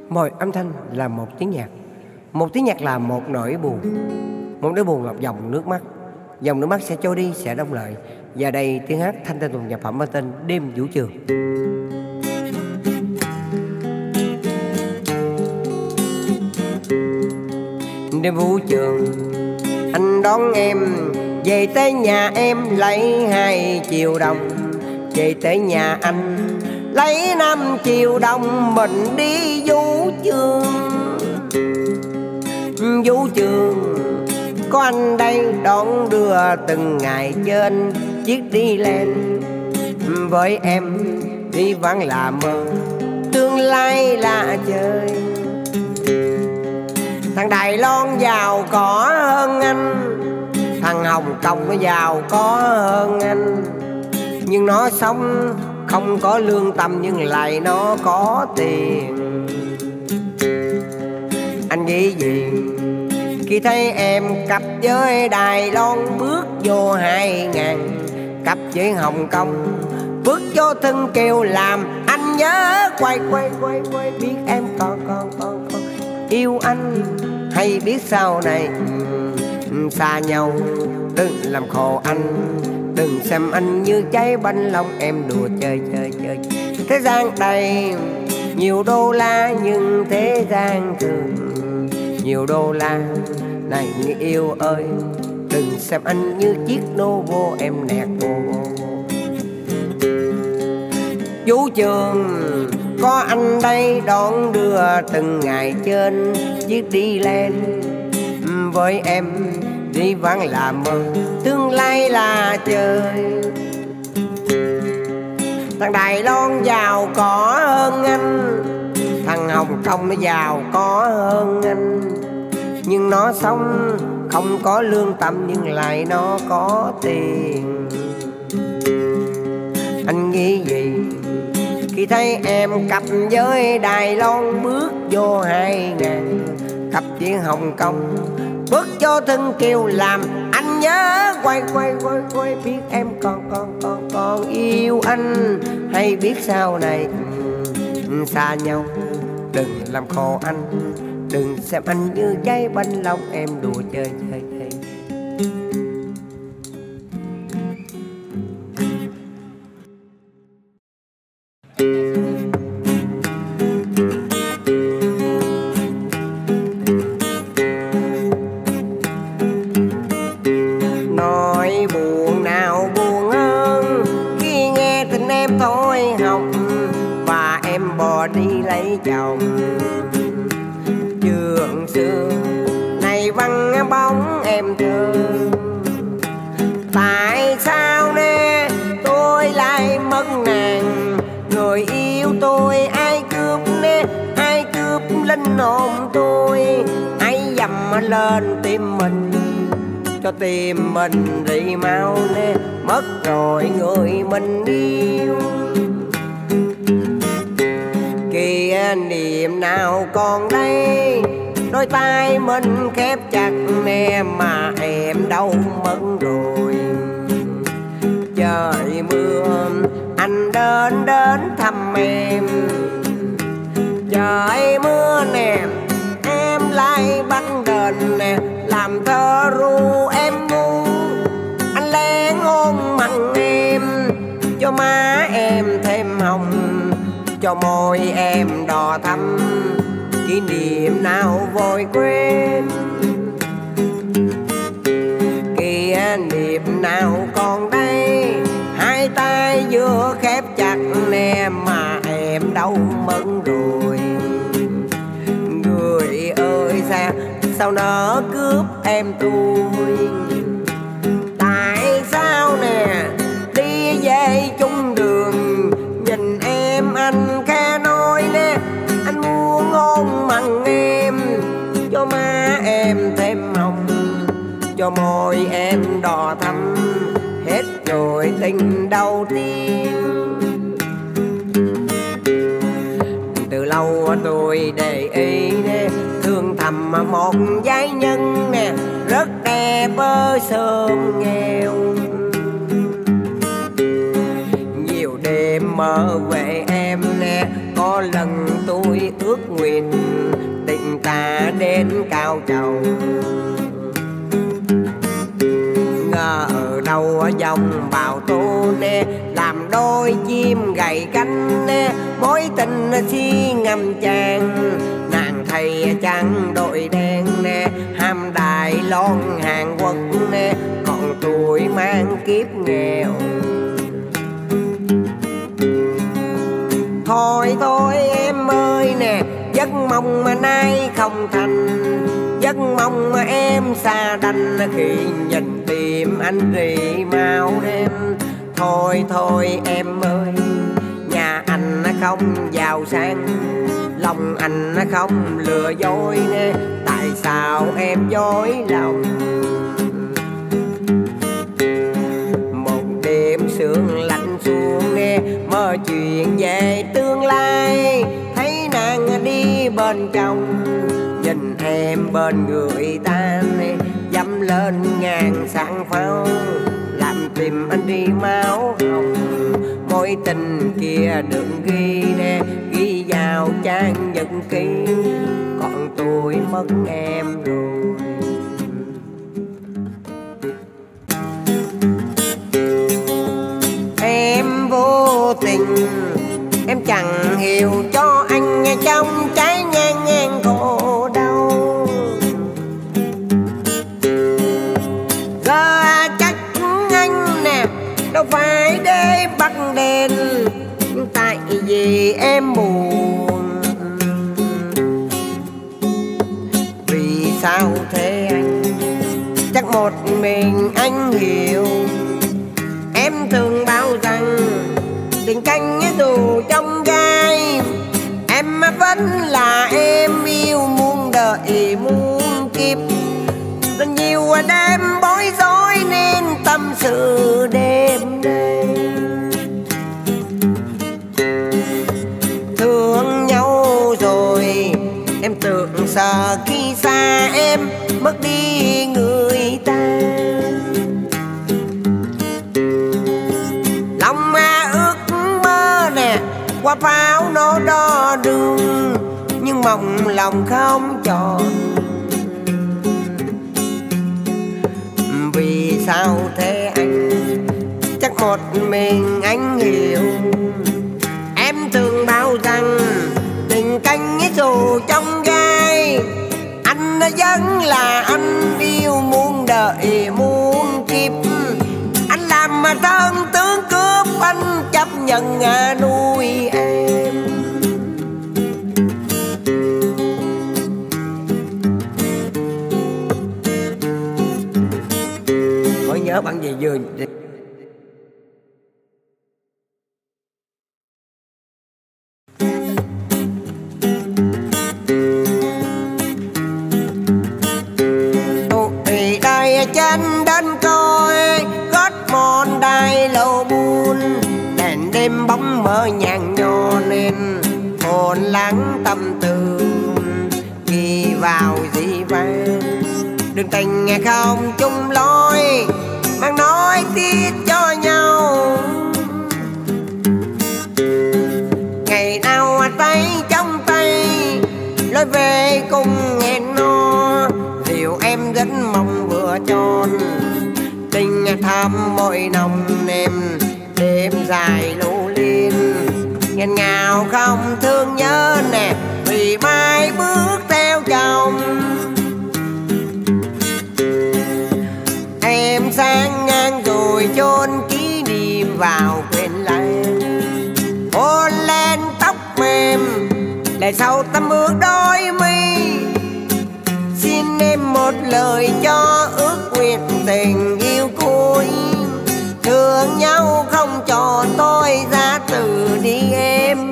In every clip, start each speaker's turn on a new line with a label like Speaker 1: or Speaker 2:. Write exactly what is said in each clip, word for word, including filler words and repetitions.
Speaker 1: Mọi âm thanh là một tiếng nhạc, một tiếng nhạc là một nỗi buồn. Một nỗi buồn ngập dòng nước mắt, dòng nước mắt sẽ trôi đi, sẽ đông lại. Và đây tiếng hát thanh tân tuồng nhạc phẩm mang tên Đêm Vũ Trường. Đêm vũ trường, anh đón em về tới nhà em lấy hai triệu đồng. Về tới nhà anh lấy năm triệu đồng, mình đi vũ trường. Vũ trường có anh đây đón đưa từng ngày trên chiếc đi lên. Với em đi vẫn là mơ, tương lai là chơi. Thằng Đài Loan giàu có hơn anh, thằng Hồng Kông nó giàu có hơn anh. Nhưng nó sống không có lương tâm, nhưng lại nó có tiền. Anh nghĩ gì khi thấy em cặp với Đài Loan bước vô hai ngàn, cặp với Hồng Kông bước vô thân kêu làm anh nhớ quay quay quay quay. Biết em còn còn còn còn yêu anh, hay biết sau này xa nhau. Đừng làm khổ anh, đừng xem anh như trái bánh lòng. Em đùa chơi chơi chơi. Thế gian đầy nhiều đô la, nhưng thế gian thường nhiều đô la. Này người yêu ơi, đừng xem anh như chiếc Novo. Em nẹt vô vũ trường có anh đây đón đưa từng ngày trên chiếc đi lên. Với em đi vẫn là mơ, tương lai là chơi. Thằng Đài Loan giàu có hơn anh, thằng Hồng Kông nó giàu có hơn anh. Nhưng nó sống không có lương tâm, nhưng lại nó có tiền. Anh nghĩ gì khi thấy em cặp với Đài Loan bước vô hai ngàn, cặp với Hồng Kông bước vô thân kêu làm anh nhớ quay quay quay quay. Biết em còn còn còn còn yêu anh, hay biết sau này xa nhau. Đừng làm khổ anh, đừng xem anh như trái bánh lòng. Em đùa chơi chơi chơi. Nói buồn nào buồn hơn khi nghe tình em thôi học và em bỏ đi lấy chồng. Trường xưa này vắng bóng em thơ, tại sao nè tôi lại mất nàng. Người yêu tôi ai cướp nè, ai cướp linh hồn tôi. Ai dầm lên tim mình, cho tim mình đi mau nè. Mất rồi người mình yêu, kìa niềm nào còn đây. Đôi tay mình khép chặt nè, mà em đâu mất rồi. Trời mưa anh đến đến thăm em. Trời mưa nè em lại bắt đền nè, làm thơ ru em ngu. Anh lén hôn mặn em, cho má em thêm hồng, cho môi em đỏ thắm. Kỷ niệm nào vội quên, kỷ niệm nào còn đây. Hai tay vừa khép chặt nè, mà em đâu mất rồi. Người ơi sao sao nỡ cướp em tôi. Tại sao nè đi về chung đường, nhìn em anh khẽ nói nè. Anh muốn hôn mặn em, cho má em thêm hồng, cho môi em đỏ thắm. Hết rồi tình đầu tiên. Từ lâu tôi để ý nè, thương thầm một giai nhân nè, rất đẹp ở sớm nghèo. Nhiều đêm mơ về em nè, có lần tôi tôi ước nguyện tình ta đến cao trầu. Ngờ ở đâu dòng bão tố nè, làm đôi chim gầy cánh nè, mối tình si ngầm chàng. Nàng thầy trắng đội đen nè, ham Đài Loan Hàn Quốc nè, còn tôi mang kiếp nghèo. Thôi thôi em ơi nè, giấc mong mà nay không thành, giấc mong mà em xa đành khi nhìn tìm anh rì mau đêm. Thôi thôi em ơi, nhà anh không giàu sang, lòng anh không lừa dối nè, tại sao em dối lòng. Một đêm sương lạnh xuống nè, mơ chuyện về tương lai, thấy nàng đi bên trong, nhìn em bên người ta nè, dẫm lên ngàn sáng pháo, làm tim anh đi máu hồng. Mối tình kia đừng ghi nè, ghi vào trang nhật ký, còn tôi mất em rồi. Em vô tình, em chẳng hiểu cho anh trong trái ngang ngang khổ đau. Giờ chắc anh nè, đâu phải để bắt đền, nhưng tại vì em buồn. Vì sao thế anh, chắc một mình anh hiểu. Em thường bảo rằng tình canh dù trong gai, em vẫn là em yêu muôn đời muôn kiếp. Nên nhiều đêm bối rối nên tâm sự đêm nay. Thương nhau rồi em tưởng sợ khi xa em mất đi người ta. Lòng mà ước mơ nè, qua pháo nổ đo đường, nhưng mộng lòng không tròn. Vì sao thế anh, chắc một mình anh hiểu. Em thường bảo rằng tình canh dù trong gai, anh vẫn là anh yêu muôn đời muôn kiếp. Anh làm mà thân tướng cướp, anh chấp nhận nuôi em. Mới nhớ bạn gì vừa tôi đây chân đến coi gót mòn đai lâu buồn, đèn đêm bóng mơ nhàn nhò nên hồn lắng tâm tư ghi vào dĩ vang. Đừng tình không chung lối, mang nói tiếc cho nhau. Ngày nào tay trong tay lối về cùng hẹn no, điều em rất mong vừa tròn. Tình thắm môi nồng em đêm dài lũ liên, nghẹn ngào không thương nhớ nè, vì mai bước theo chồng. Em sang ngang rồi chôn kỷ niệm vào quên lãng, hôn lên tóc mềm để sau tấm ước đôi mi. Xin em một lời cho ước nguyện tình yêu cuối, thương nhau không cho tôi ra từ đi em.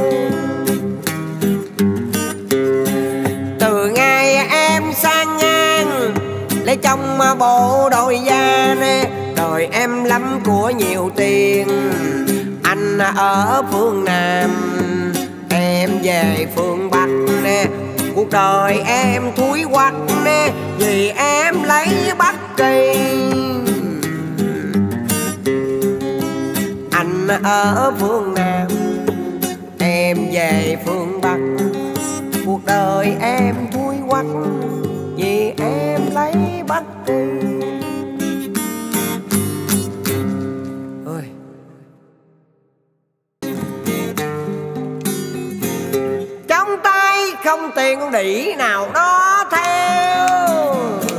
Speaker 1: Từ ngày em sang ngang lấy chồng bộ đội da nè, đời em lắm của nhiều tiền. Anh ở phương Nam, em về phương Bắc nè, cuộc đời em thúi quắc nè, vì em lấy Bắc Kỳ. Anh ở phương Nam, em về phương Bắc, đời em thui quắc vì em lấy bắt đi. Ôi. Trong tay không tiền con đĩ nào đó theo,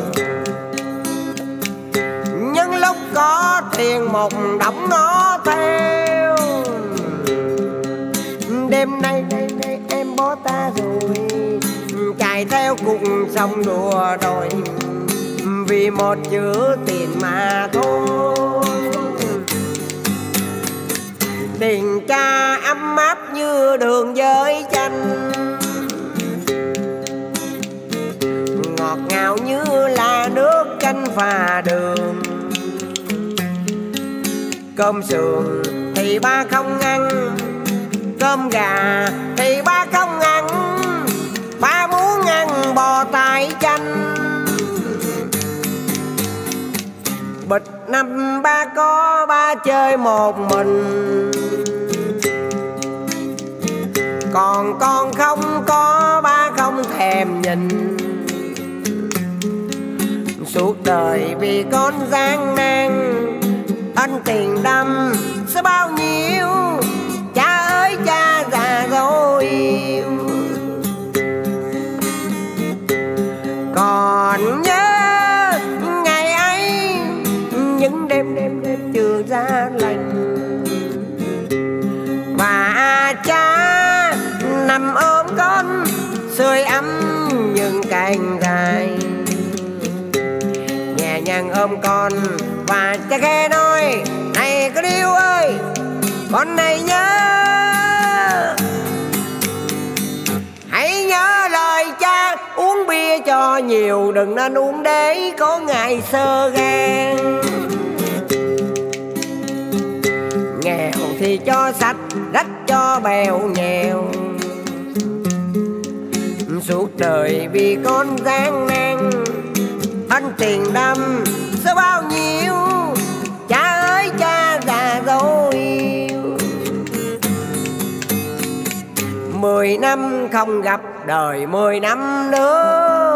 Speaker 1: nhưng lúc có tiền một đống nó theo. Đêm nay đây đây em bỏ ta rồi, chạy theo cuộc sống đùa đòi, vì một chữ tiền mà thôi. Tiền cha ấm áp như đường với chanh, ngọt ngào như là nước canh pha đường. Cơm sườn thì ba không ăn, cơm gà thì ba không ăn, ba muốn ăn bò tai chanh. Bịch năm ba có ba chơi một mình, còn con không có ba không thèm nhìn. Suốt đời vì con gian nan, anh tiền đâm sẽ bao nhiêu, cha ơi cha già rồi yêu. Còn nhớ ngày ấy những đêm đêm đêm chưa ra lành, và cha nằm ôm con sưởi ấm những cành dài. Nhẹ nhàng ôm con và cha khẽ nói: này con yêu ơi, con này nhớ, hãy nhớ lời cha, uống bia cho nhiều, đừng nên uống để có ngày sơ gan. Nghèo thì cho sạch, rách cho bèo nhèo. Suốt đời vì con gian nan, anh tiền đâm sẽ bao nhiêu, cha ơi cha già rồi yêu. Mười năm không gặp, đời mười năm nữa.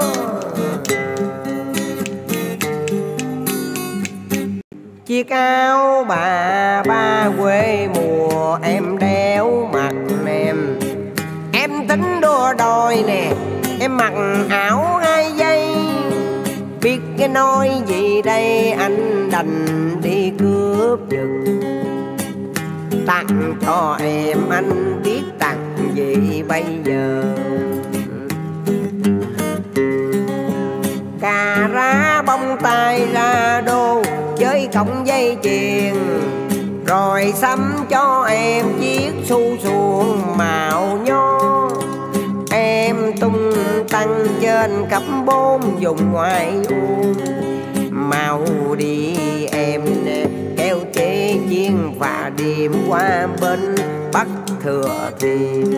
Speaker 1: Chiếc áo bà ba quê mùa em đeo mặt em, em tính đua đòi nè, em mặc áo hai giây. Biết cái nói gì đây, anh đành đi cướp giật. Tặng cho em anh biết tặng gì bây giờ. Cà rá bông tai ra đô, chơi cọng dây chuyền, rồi sắm cho em chiếc xu xuồng màu nho. Em tung tăng trên cấp bốn dùng ngoại ô, mau đi em nè, kéo chế chiên và điềm qua bên Bắc Thừa Thiên.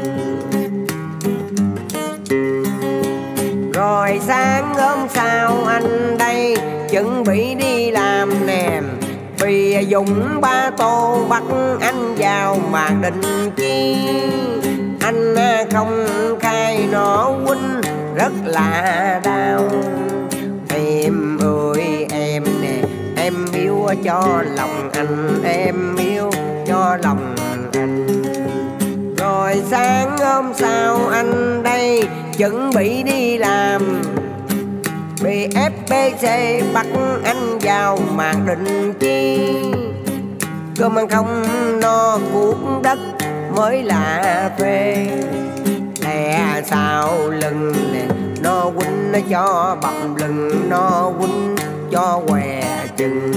Speaker 1: Rồi sáng hôm sau anh đây chuẩn bị đi làm nè, vì Dũng ba tô bắt anh vào mà định chi. Anh không khai nó huynh rất là đau. Em ơi em nè, em yêu cho lòng anh, em yêu cho lòng anh. Rồi sáng hôm sau anh đây chuẩn bị đi làm, bị ép bê xê bắt anh vào màn định chi. Cơm ăn không no cuốc đất mới là phê, lẽ sau lưng nè nó quýnh nó cho bầm lưng, nó quýnh cho què chừng.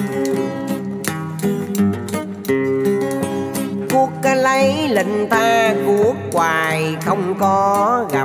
Speaker 1: Cuốc lấy lệnh ta cuốc hoài không có gặp,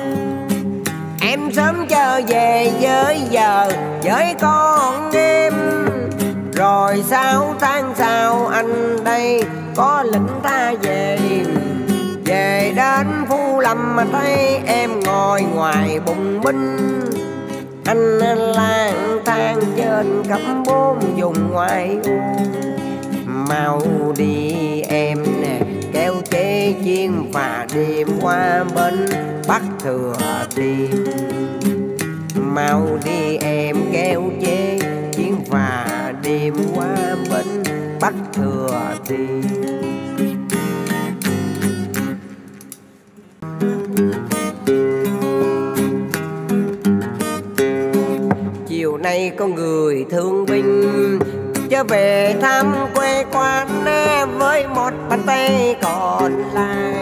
Speaker 1: em sớm trở về với giờ với con em. Rồi sáu tháng sau anh đây có lệnh ta về, về đến Phú Lâm mà thấy em ngồi ngoài bùng binh. Anh lang thang trên cấp bốn dùng ngoại ô, mau đi em nè, kéo chế chiên phà đêm qua bên Bắc Thừa Thiên. Mau đi em kéo chế chiên phà đêm qua bên Bắc Thừa Thiên. Chiều nay có người thương binh trở về thăm quê quán với một bàn tay còn lại.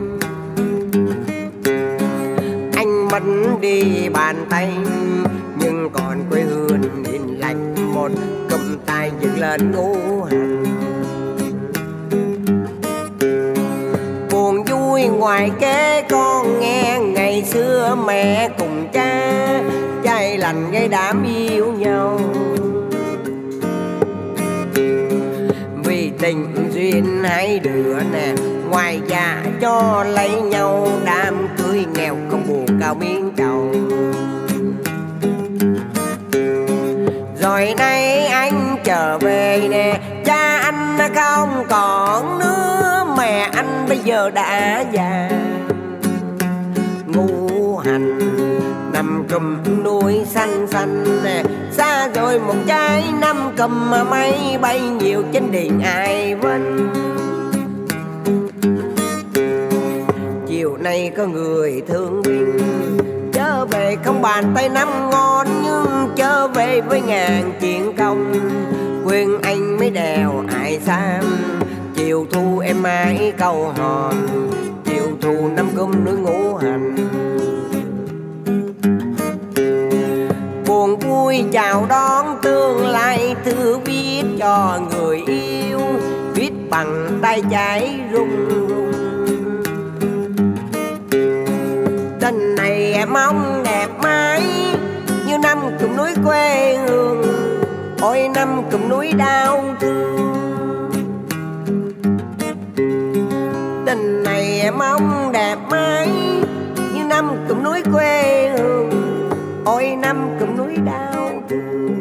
Speaker 1: Anh mất đi bàn tay nhưng còn quê hương nhìn lạnh, một cầm tay dựng lên ngũ hành. Buồn vui ngoài kế con nghe ngày xưa mẹ cùng cha trai lành gây đám yêu nhau. Vì tình duyên hai đứa nè ngoài già cho lấy nhau, đám cưới nghèo không buồn cao miếng trầu. Rồi nay anh trở về nè, cha anh không còn nữa, mẹ anh bây giờ đã già. Ngũ hành nằm cùm núi xanh xanh nè, xa rồi một trái năm cầm mà máy bay nhiều trên điện ai vinh. Chiều nay có người thương binh trở về không bàn tay năm ngon, nhưng trở về với ngàn chuyện công. Quên anh mới đèo ai xám, chiều thu em mãi câu hòn, chiều thu năm cơm núi ngũ hành. Buồn vui chào đón tương lai, thư viết cho người yêu, viết bằng tay trái run run. Tình này em mong đẹp mãi như năm cụm núi quê hương, ôi năm cụm núi đau thương. Tình này em mong đẹp mãi như năm cụm núi quê hương, ôi năm cụm núi đau thương.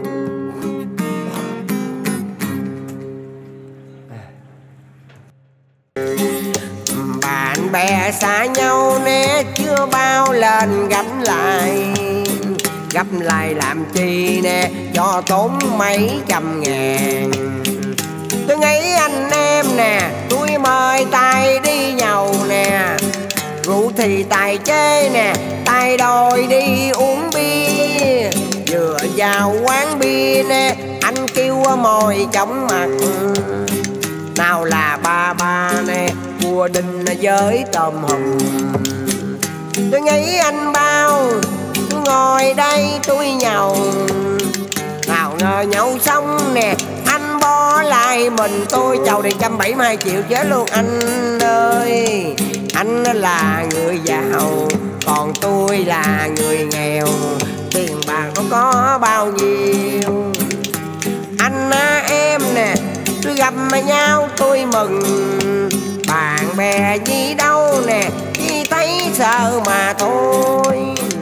Speaker 1: Bạn bè xa nhau nè chưa bao lần gặp lại, gặp lại làm chi nè cho tốn mấy trăm ngàn. Tôi nghĩ anh em nè tôi mời tài đi nhậu nè, rượu thì tài chế nè, tài đòi đi uống bia. Vừa vào quán bia nè anh kêu mồi chóng mặt, nào là ba ba nè cua đinh với tôm hùm. Tôi nghĩ anh bao tôi ngồi đây tôi nhậu, nào ngờ nhậu xong nè anh bỏ lại mình tôi. Chầu này một trăm bảy mươi hai triệu chết luôn anh ơi. Anh là người giàu còn tôi là người nghèo, tiền bạc không có bao nhiêu. Anh em nè tôi gặp nhau tôi mừng, bạn bè gì đâu nè chỉ thấy sợ mà thôi.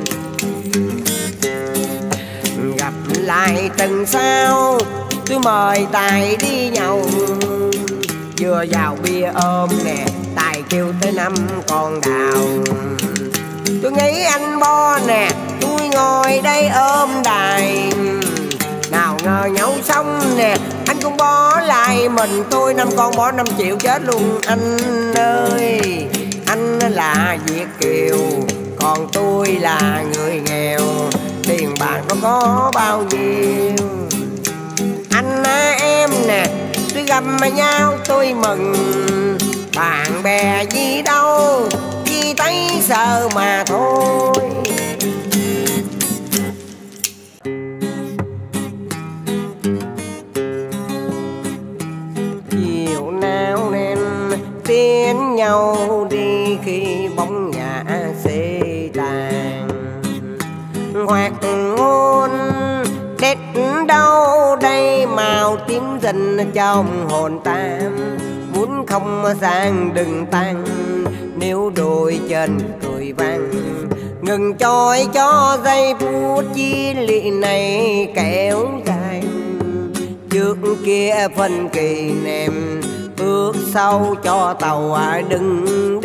Speaker 1: Gặp lại tuần sau tôi mời tài đi nhậu, vừa vào bia ôm nè tài kêu tới năm con đào. Tôi nghĩ anh bo nè tôi ngồi đây ôm đài, nào ngờ nhậu xong nè anh cũng bỏ lại mình tôi. Năm con bỏ năm triệu chết luôn anh ơi. Anh là Việt kiều còn tôi là người nghèo, tiền bạc nó có bao nhiêu. Anh em nè tôi gặp nhau tôi mừng, bạn bè gì đâu chỉ thấy sợ mà thôi. Chiều nào nên tiến nhau đi khi bóng nhà xê tàn, hoặc ngôn đét đâu đây màu tím dần trong hồn tam. Muốn không sang đừng tan, nếu đôi chân cười vang ngừng trôi cho giây phút chi lị này kéo dài. Trước kia phân kỳ nèm ước sau cho tàu đừng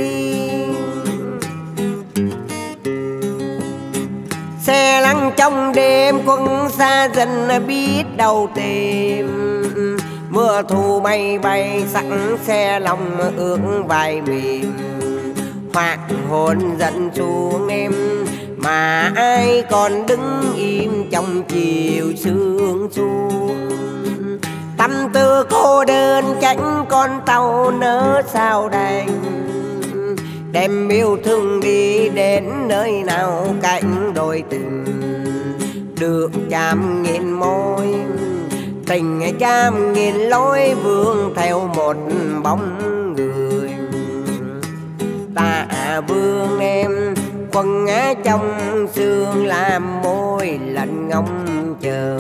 Speaker 1: Xe lăn trong đêm quân xa dần biết đâu tìm. Mưa thu bay bay sắc xe lòng ước vai mềm. Hoặc hồn dần xuống em mà ai còn đứng im trong chiều sương xuống. Tâm tư cô đơn cánh con tàu nỡ sao đành. Đem yêu thương đi đến nơi nào cạnh đôi tình. Được chạm nghìn môi tình trăm nghìn lối vương theo một bóng người. Ta vương em quần ngã trong sương làm môi lạnh ngóng chờ.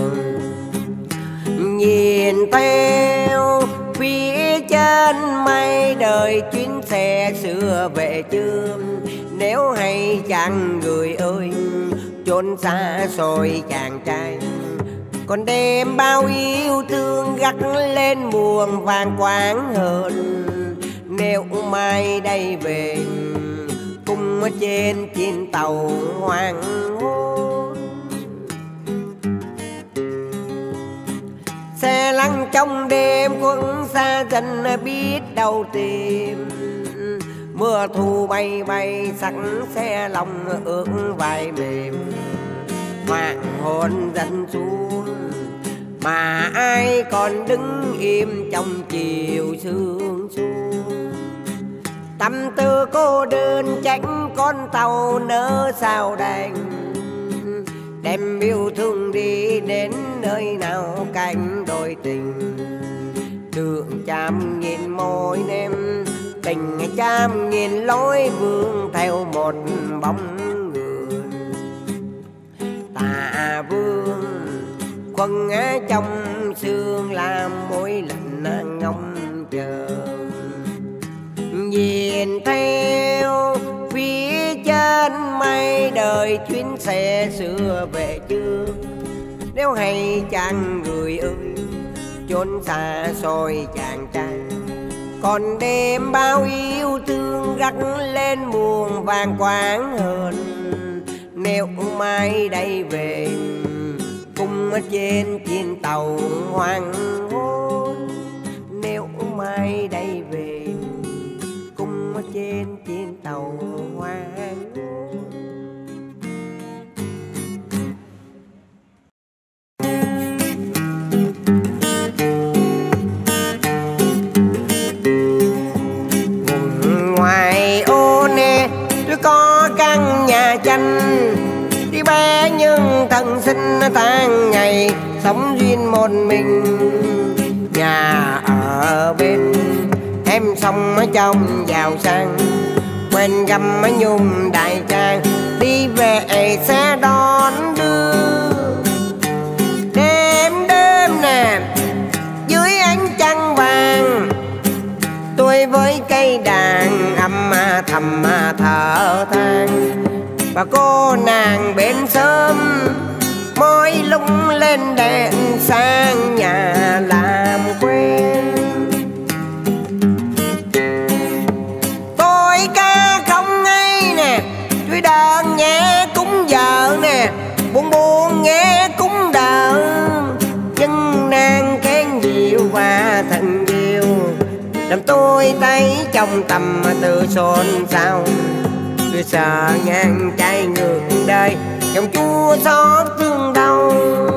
Speaker 1: Nhìn theo phía trên mây đời chuyến xe xưa về chưa. Nếu hay chàng người ơi chốn xa xôi chàng trai. Còn đêm bao yêu thương gắt lên buồn vàng quáng hơn. Nếu mai đây về cùng trên trên tàu hoàng hôn. Xe lăn trong đêm quân xa dần biết đâu tìm. Mưa thu bay bay sắc xe lòng ước vai mềm. Hoàng hôn dần xuống mà ai còn đứng im trong chiều sương xuống. Tâm tư cô đơn tránh con tàu nỡ sao đành. Đem yêu thương đi đến nơi nào cạnh đôi tình. Đường trăm nghìn môi em tình trăm nghìn lối vương theo một bóng người. Ta vương quần ngã trong sương làm môi lạnh ngóng chờ. Nhìn theo phía trên mây đời chuyến xe xưa về chưa. Nếu hay chàng người ơi chốn xa xôi chàng trai. Còn đêm bao yêu thương gắt lên buồn vàng quáng hơn. Nếu mai đây về cùng trên trên tàu hoàng hôn. Nếu mai đây về cùng trên trên tàu hoàng hôn. Ngoài ô nè tôi có căn nhà tranh. Đi bé nhưng thân sinh tháng ngày sống duyên một mình. Nhà ở bên em sống ở trong giàu sang. Quen găm ở nhung đại trang đi về xe đón đưa. Đêm đêm nè dưới ánh trăng vàng tôi với cây đàn âm thầm thở than. Và cô nàng bên sớm môi lung lên đèn sang nhà làm quen. Tôi ca không ngay nè tôi đàn nhẹ cũng vợ nè. Buồn buồn nghe cũng đỡ. Nhưng nàng khen dịu và thần diệu làm tôi thấy trong tâm tư xôn xao. Tôi sợ ngang trái ngược đời dòng chua xót thương đau.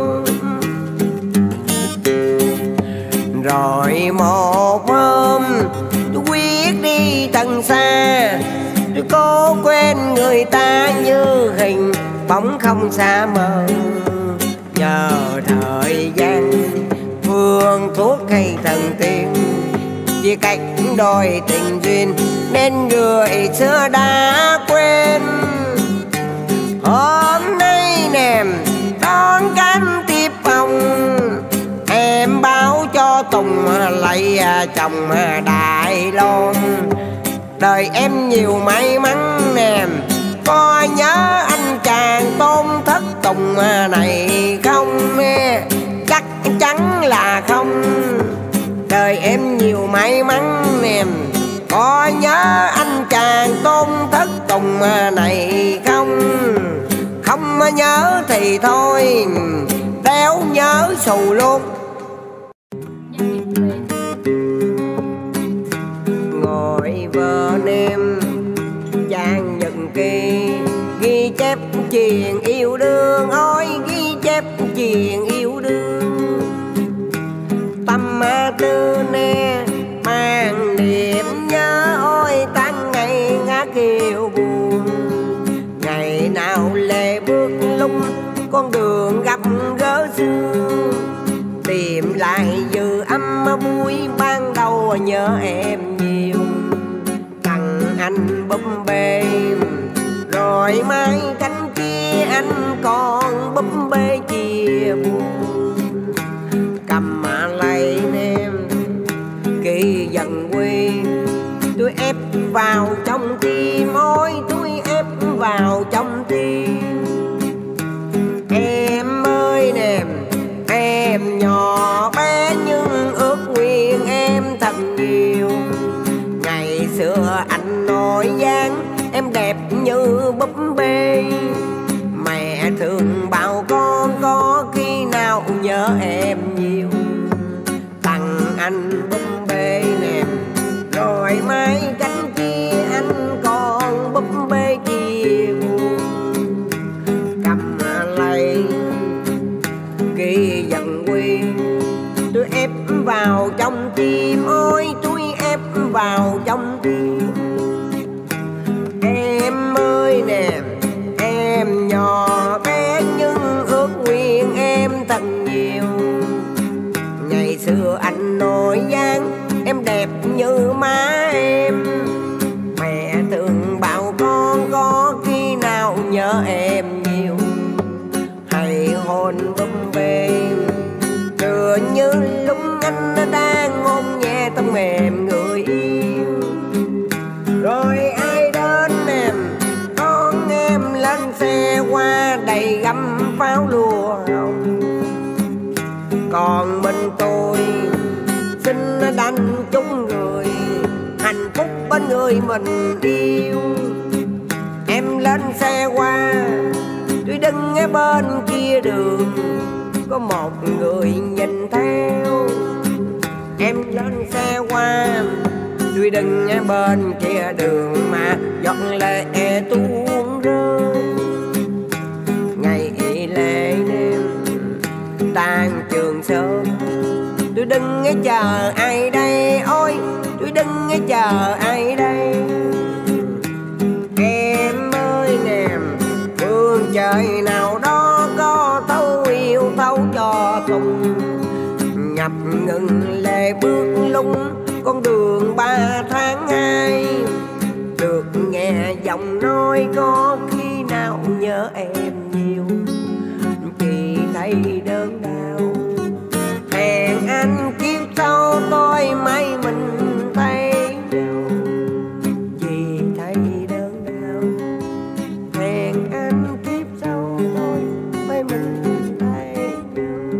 Speaker 1: Rồi một hôm tôi quyết đi tận xa. Tôi cố quên người ta như hình bóng không xa mờ. Nhờ thời gian phương thuốc hay thần tiên chia cách đôi tình duyên nên người xưa đã quên. Hôm nay nè đón cánh tiếp hồng em báo cho Tùng lấy chồng Đài Loan. Đời em nhiều may mắn nè có nhớ anh chàng Tôn Thất Tùng này không? Chắc chắn là không. Đời em nhiều may mắn em có nhớ anh chàng Tôn Thất Tùng này không? Không nhớ thì thôi đéo nhớ xù luôn. Ngồi vợ em trang nhật ký ghi chép chuyện yêu đương, ôi ghi chép chuyện yêu đương. Tâm tư nè mang niềm nhớ, ôi tan ngày ngát kiều buồn. Ngày nào lệ bước lung con đường gặp gỡ xưa, tìm lại dư âm vui ban đầu nhớ em nhiều. Tặng anh búp bê rồi mai cánh kia anh còn búp bê chia buồn. Cầm mà lấy em kỳ dần quy, tôi ép vào trong tim, ôi tôi ép vào trong tim. Em ơi nè em nhỏ bé nhưng ước nguyện em thật nhiều. Ngày xưa anh nói dáng em đẹp như búp bê, mẹ thường bảo con có khi nào nhớ em nhiều. Tặng anh búp bê nè rồi mai cánh chia anh còn búp bê chia buồn. Cầm lấy ghi dần quy, tôi ép vào trong tim, ôi tôi ép vào trong tim. Em ơi nè em nhỏ bé nhưng ước nguyện em thật nhiều. Ngày xưa anh nói dáng em đẹp như má em, mẹ thường bảo con có khi nào nhớ em nhiều. Hãy hôn búp bê tựa như lúc anh đang ôm nhẹ tóc mềm người yêu. Rồi ai đến em con em lên xe qua đầy găm pháo lùa hồng. Còn mình tôi xin đành chung người hạnh phúc bên người mình yêu. Em lên xe qua tôi đứng ở bên kia đường, có một người nhìn theo. Em lên xe qua tôi đứng ở bên kia đường mà giọt lệ tuôn rơi. Ngày lễ đêm tan trường sớm, tôi đứng ở chờ ai đây, ôi tôi đứng ở chờ ai đây. Em ơi nè phương trời nào đó có thấu yêu thấu cho cùng, ngập ngừng lệ bước lung con đường ba tháng hai. Được nghe giọng nói có khi nào nhớ em nhiều, chỉ thấy đớn đau. Hẹn anh kiếp sau tôi may mình thấy nhau, chỉ thấy đớn đau. Hẹn anh kiếp sau tôi may mình thấy nhau.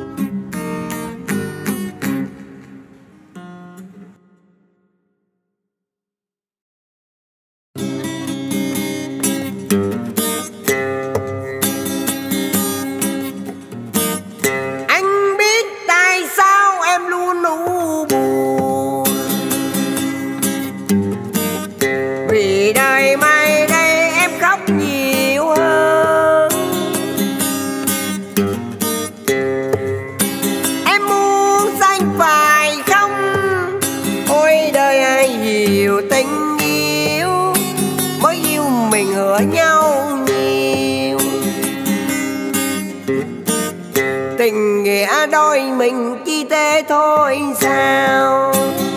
Speaker 1: Tình nghĩa đôi mình chỉ thế thôi sao,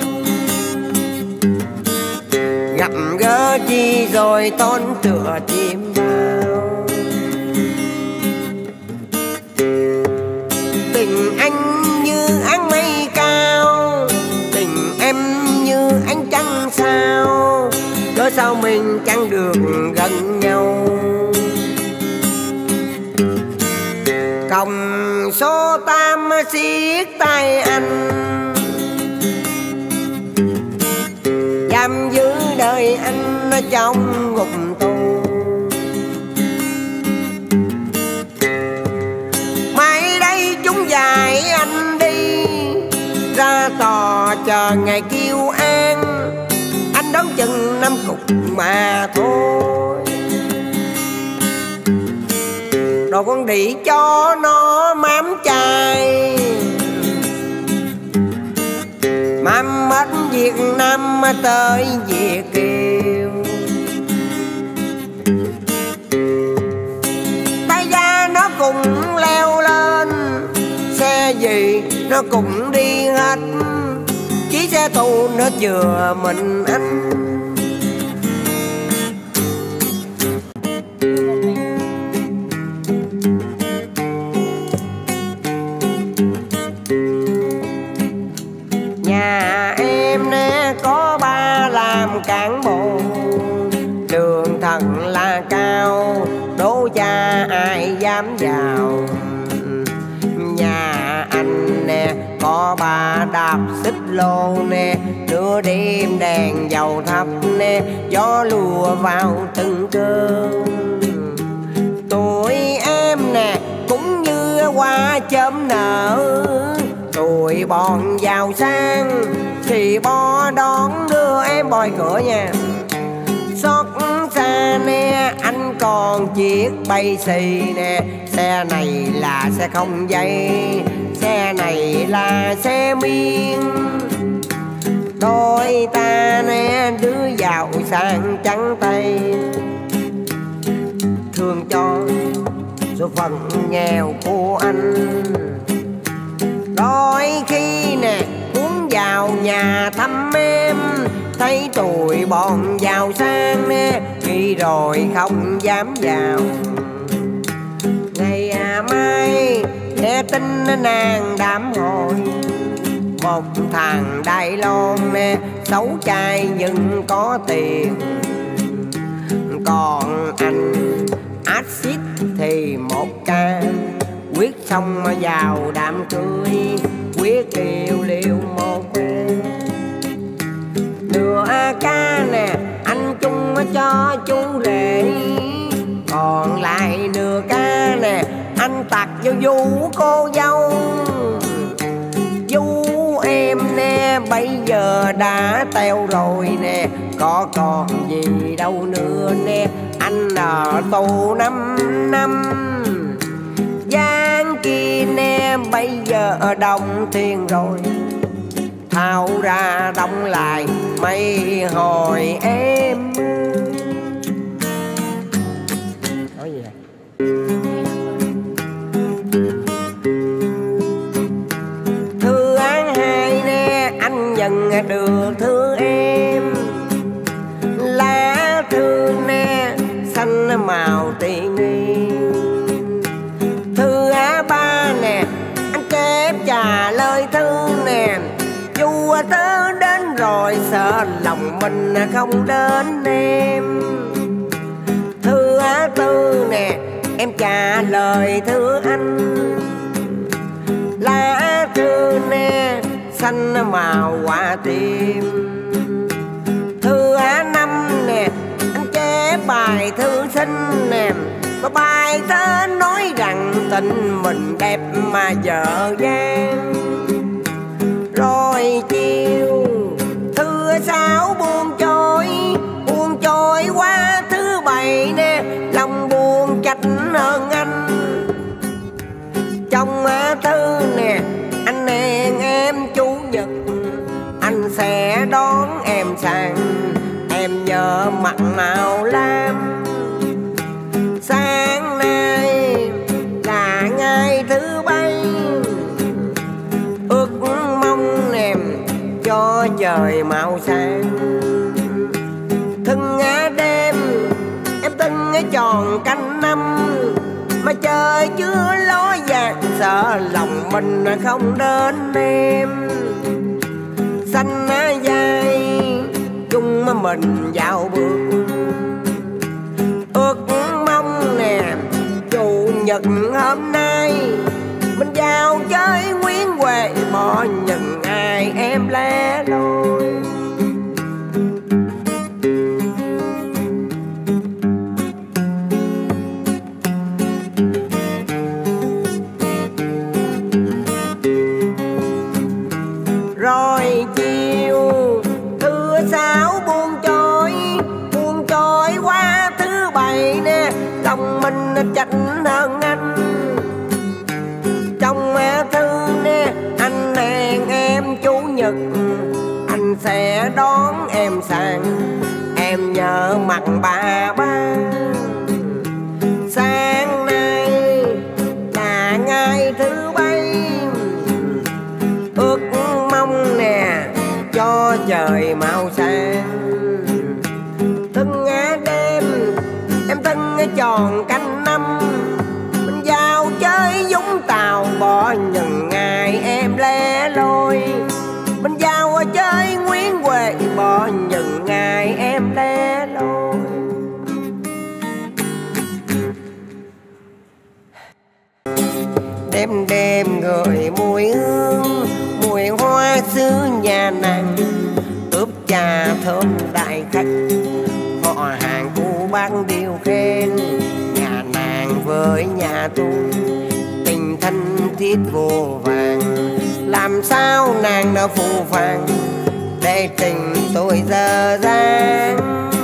Speaker 1: gặp gỡ chi rồi tôn tựa chim bao. Tình anh như áng mây cao, tình em như ánh trăng sao, cớ sao mình chẳng được gần nhau. Còng số tam siết tay anh, giam giữ đời anh trong ngục tù. chờ ngày kêu an, anh đón chừng năm cục mà thôi. Đồ con đĩ cho nó mắm chai, mắm hết Việt Nam tới Việt Kiều. Tay ra nó cùng leo lên, xe gì nó cũng đi hết, chỉ xe tù nó chừa mình anh. Nhà em nè có ba làm cán bộ, đường thần là cao, đố cha ai dám vào. Nhà anh nè có ba đạp xích lô nè, nửa đêm đèn dầu thắp nè, gió lùa vào từng cơn. Tuổi em nè cũng như hoa chớm nở, tuổi bọn giàu sang thì bo đón đưa em bòi cửa nha. Xót xa nè anh còn chiếc bay xì nè, xe này là xe không dây, xe này là xe miên. Đôi ta nè đứa giàu sang trắng tay, thương cho số phận nghèo của anh. Đôi khi nè muốn vào nhà thăm em, thấy tụi bọn giàu sang nè, khi rồi không dám vào. Ngày à mai nghe tin nàng đám hỏi, một thằng Đài Loan nè xấu trai nhưng có tiền. Còn anh axit thì một ca, quyết xong vào đám cưới, quyết yêu liêu một em. Nửa ca nè anh chung cho chú rể, còn lại nửa ca nè anh tặc vô du cô dâu. Du em nè bây giờ đã teo rồi nè, có còn gì đâu nữa nè, anh ở tù năm năm. Giang kia nè bây giờ ở đồng tiền rồi, thao ra đóng lại mấy hồi em. Nói gì vậy? Thư án hai nè anh nhận được thư em, lá thư nè xanh màu tiền nghi. Thư á ba nè anh chép trả lời thư nè, dù tớ đến rồi sợ lòng mình không đến em. Thư á tư nè em trả lời thư anh, lá thư nè xanh màu quả tim. Thư á năm nè anh chép bài thư xinh nè, có bài thơ nói rằng tình mình đẹp mà dở dang. Rồi chiều thứ sáu buông trôi, buông trôi qua thứ bảy nè, lòng buồn trách hơn anh. Trong thư nè anh hẹn em chủ nhật, anh sẽ đón em sang, em nhớ mặt màu lam. Sáng nay là ngày thứ bảy, ước mong em cho trời màu sáng. Thân á đêm em từng tròn canh năm, mà trời chưa ló dạng sợ lòng mình không đến em. Xanh á dây chung mình dạo bước, ước mong nè chủ nhật hôm nay mình vào chơi Nguyễn Huệ, bỏ những ai em lẻ loi. Rồi chiều chảnh hơn anh. Trong thư nè anh hẹn em chủ nhật, anh sẽ đón em sang, em nhớ mặt bà ba. Sáng nay là ngày thứ bảy, ước mong nè cho trời mau sáng. Từng đêm em từng tròn canh năm, mình vào chơi Vũng Tàu bỏ những ngày em lẻ loi. Mình vào chơi Nguyễn Huệ bỏ những ngày em lẻ loi. Đêm đêm ngửi mùi hương, mùi hoa xứ nhà nàng, ướp trà thơm đại khách, họ hàng cô bác đều khen. Nhà nàng với nhà tôi tình thân thiết vô vàng, làm sao nàng đã phù phàng để tình tôi dở dang.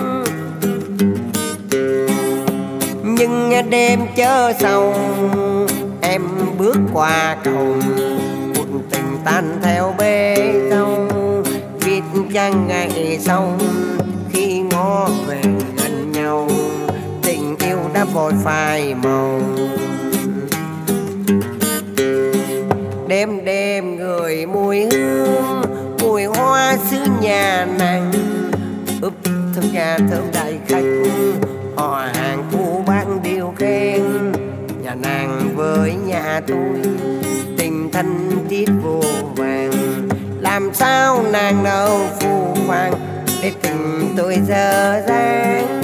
Speaker 1: Nhưng đêm chớ sầu em bước qua cầu, cuộc tình tan theo bê tông. Biết chăng ngày sau khi ngó về gần nhau, tình yêu đã vội phai màu. Đêm đêm người mùi hương, mùi hoa xứ nhà nàng, ướp thơm nhà thơm đại khách, họ hàng cô bác đều khen. Nhà nàng với nhà tôi tình thân thiết vô vàng, làm sao nàng đâu phù phàng để tình tôi dở dang.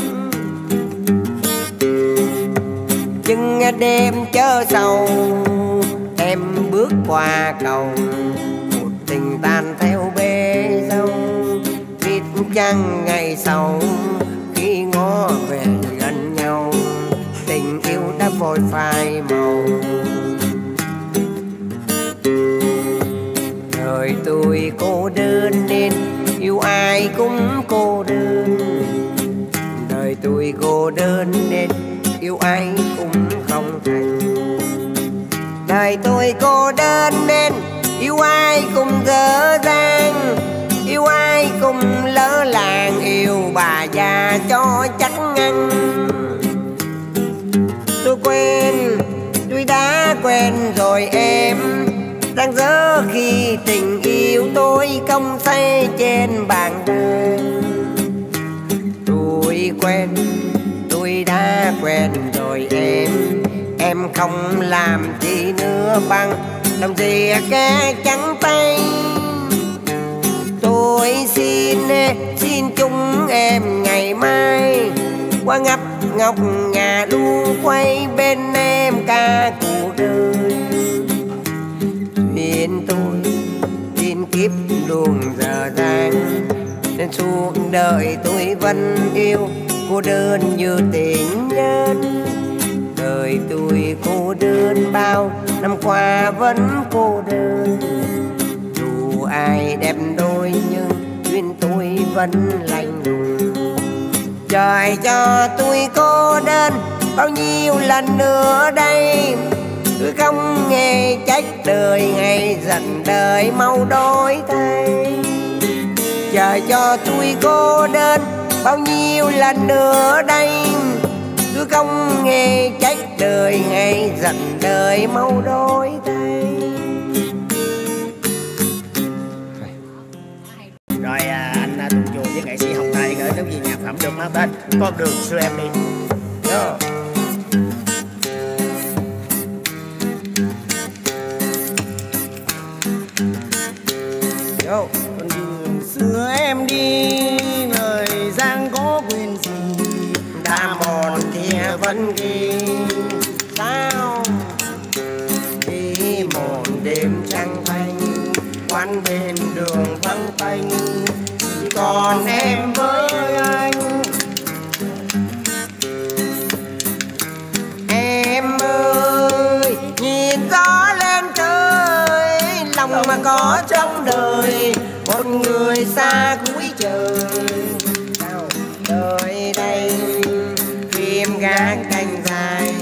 Speaker 1: Nhưng đêm chớ sầu em bước qua cầu, một tình tan theo bê dông. Biết chăng ngày sau khi ngó về gần nhau, tình yêu đã vội phai màu. Đời tôi cô đơn nên yêu ai cũng cô đơn. Đời tôi cô đơn nên yêu ai cũng không thành. Đời tôi cô đơn nên yêu ai cũng dở dang, yêu ai cũng lỡ làng, yêu bà già cho chắc ăn. Tôi quên, tôi đã quen rồi em, đang dở khi tình yêu tôi công say trên bàn đàn. Tôi quen, tôi đã quen rồi em, em không làm gì nữa bằng đồng gì cái trắng tay. Tôi xin, xin chúng em ngày mai qua ngập ngọc nhà luôn quay bên em cả cuộc đời. Duyên tôi tin kiếp luôn dở dang, nên suốt đời tôi vẫn yêu cô đơn như tình nhân. Đời tôi cô đơn bao năm qua vẫn cô đơn, dù ai đẹp đôi nhưng duyên tôi vẫn lạnh lùng. Trời cho tôi cô đơn bao nhiêu lần nữa đây, tôi không nghe trách đời hay giận đời mau đổi thay. Trời cho tôi cô đơn bao nhiêu lần nữa đây, tôi không nghe trách đời hay giận đời mau đổi thay.
Speaker 2: Rồi à, anh à, Tùng Chùa với nghệ sĩ Hồng Thầy gửi đến gì nhạc phẩm được mang tên Con Đường Xưa Em Đi.
Speaker 1: Yo. Yo.
Speaker 2: Con đường xưa em đi, thời gian có quyền gì,
Speaker 1: đã mòn kia vẫn ghi. Sao đi một đêm trăng thanh, quán bên đường vắng tanh, chỉ còn em với anh. Em ơi nhìn gió lên trời, lòng mà có trong đời một người xa cuối trời. Sao đời đây phim gác canh dài,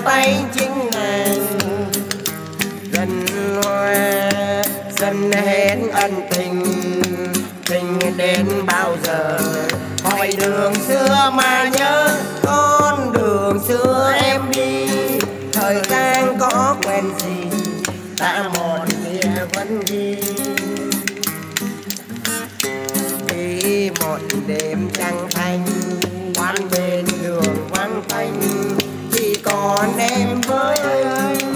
Speaker 1: tay chính nàng. Dân hoa dân hết ân tình, tình đến bao giờ hỏi đường xưa mà nhớ. Con đường xưa em đi, thời gian có quen gì ta một kia vẫn ghi. Đi một đêm trăng thanh, quán bên đường vắng tanh, chỉ còn em với anh.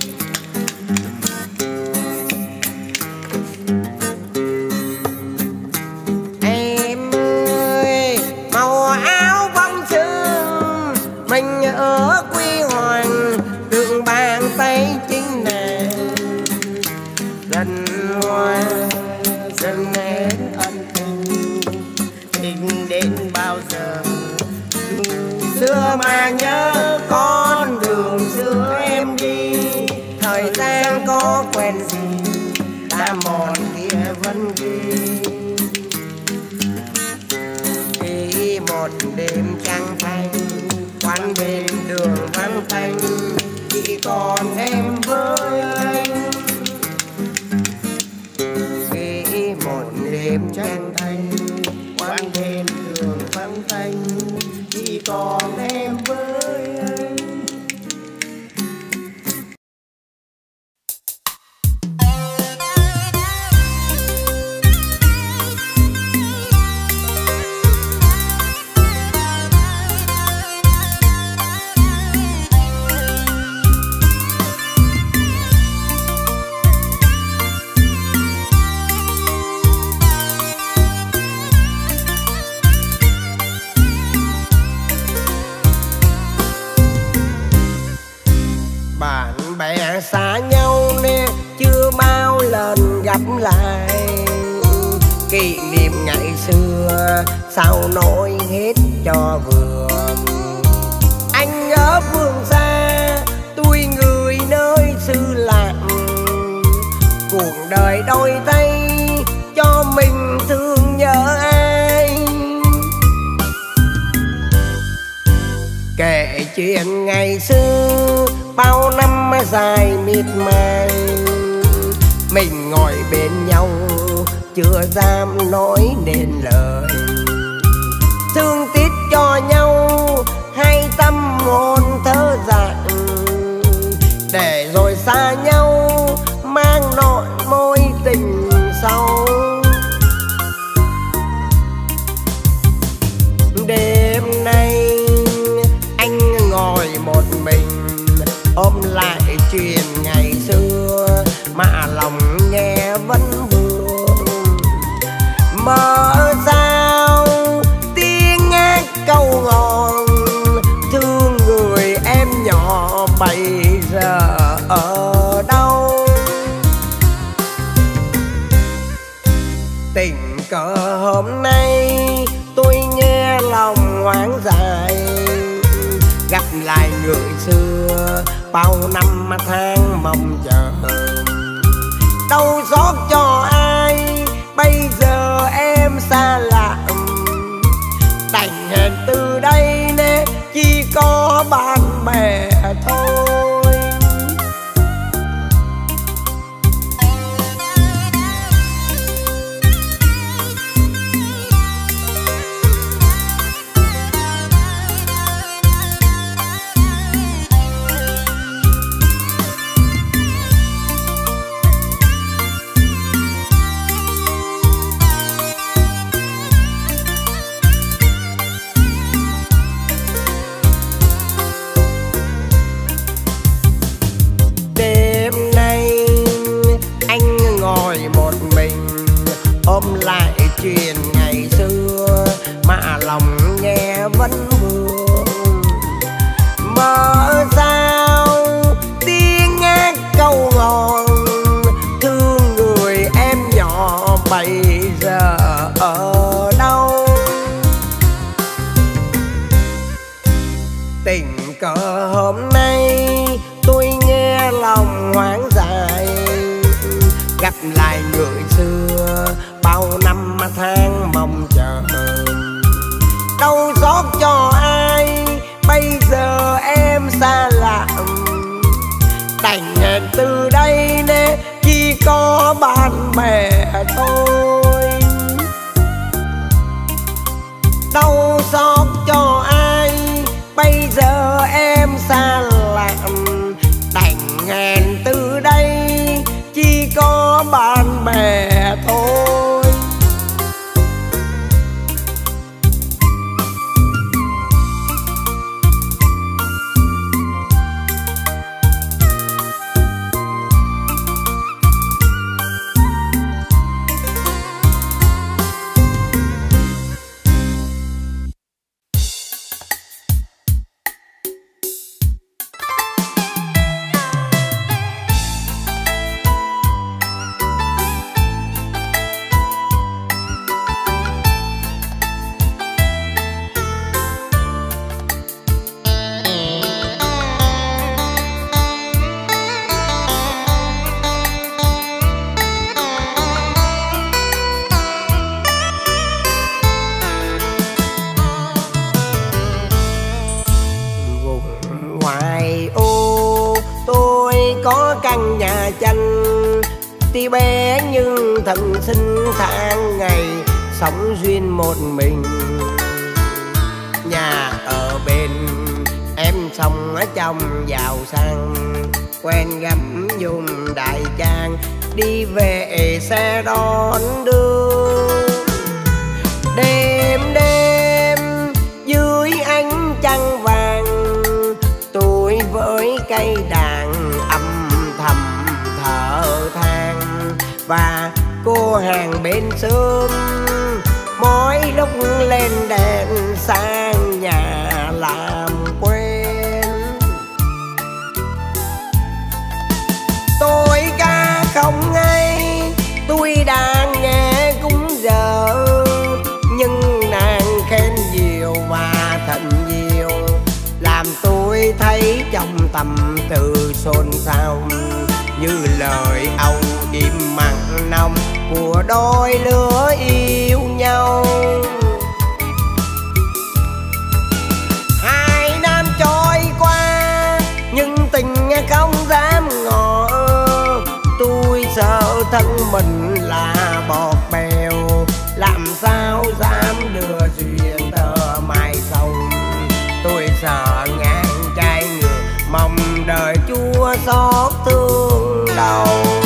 Speaker 1: Em ơi màu áo bóng sương, mình ở quy hoàng đường bàn tay chính nàng. Dân hoa dân hết ân tình, tình đến bao giờ xưa mà nhớ. Con đường xưa em đi, thời gian có quen gì ta mòn kia vẫn ghi. Đi một đêm trăng thanh, quán bên đường vắng tanh, chỉ còn em với anh. Đi một đêm trăng thanh, quán bên đường vắng tanh, chỉ còn em với anh. Bạn bè xa nhau nè, chưa bao lần gặp lại. Kỷ niệm ngày xưa sao nói hết cho vừa. Anh ở phương xa, tôi người nơi xứ lạng. Cuộc đời đôi tay cho mình thương nhớ ai. Kể chuyện ngày xưa bao năm dài miệt mài, mình ngồi bên nhau chưa dám nói nên lời. Thương tiếc cho nhau hai tâm hồn thơ dại, để rồi xa nhau mang nỗi mối tình sâu. Đêm nay anh ngồi một mình, ôm lại chuyện ngày xưa mà lòng nghe vẫn buồn. Mở sao tiếng hát câu ngòn, thương người em nhỏ bây giờ ở đâu. Tình cờ hôm nay tôi nghe lòng hoang dại, gặp lại người xưa bao năm tháng mong chờ. Đau xót cho ai bây giờ em xa lạ, đành hẹn từ đây nè chỉ có bạn bè thôi. Ôm lại chuyện ngày xưa mà lòng nghe vẫn buồn. Mở sao tiếng hát câu ngòn, thương người em nhỏ bây giờ ở đâu. Tình cờ hôm nay tôi nghe lòng hoang dại, gặp lại người xưa bao năm tháng đành hẹn từ đây nè, chỉ có bạn bè thôi. Đau xót cho ai bây giờ em xa lặng, đành hẹn từ đây chỉ có bạn bè thôi. Căn nhà tranh tuy bé nhưng thân sinh tháng ngày sống duyên một mình. Nhà ở bên em sống ở trong giàu sang, quen gặp dùng đại trang đi về xe đón đưa. Đêm đêm dưới ánh trăng vàng, tôi với cây đàn âm thầm thở than, và cô hàng bên sớm mỗi lúc lên đèn sang nhà làm quen. Tôi ca không ngay, tôi đang nghe cũng giờ, nhưng nàng khen nhiều và thật nhiều, làm tôi thấy trong tâm tư xôn xao như lời âu im mặn nồng của đôi lứa yêu nhau. Hai năm trôi qua nhưng tình không dám ngỏ, tôi sợ thân mình là bọt bèo, làm sao dám đưa duyên tơ mai sau. Tôi sợ ngàn trai ngược mong đời Chúa xót thương đau.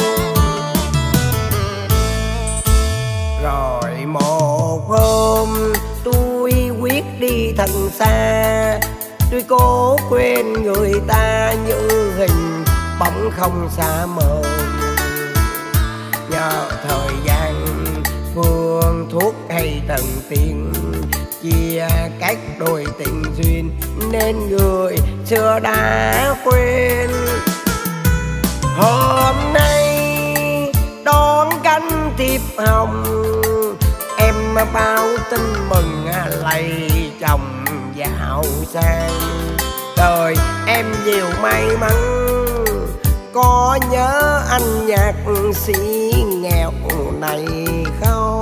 Speaker 1: Rồi một hôm tôi quyết đi thật xa, tôi cố quên người ta như hình bóng không xa mờ. Nhờ thời gian phương thuốc hay tận tiền chia cách đôi tình duyên, nên người xưa đã quên. Hôm nay đón cánh thiệp hồng, em bao tin mừng lấy chồng giàu sang. Đời em nhiều may mắn, có nhớ anh nhạc sĩ nghèo này không?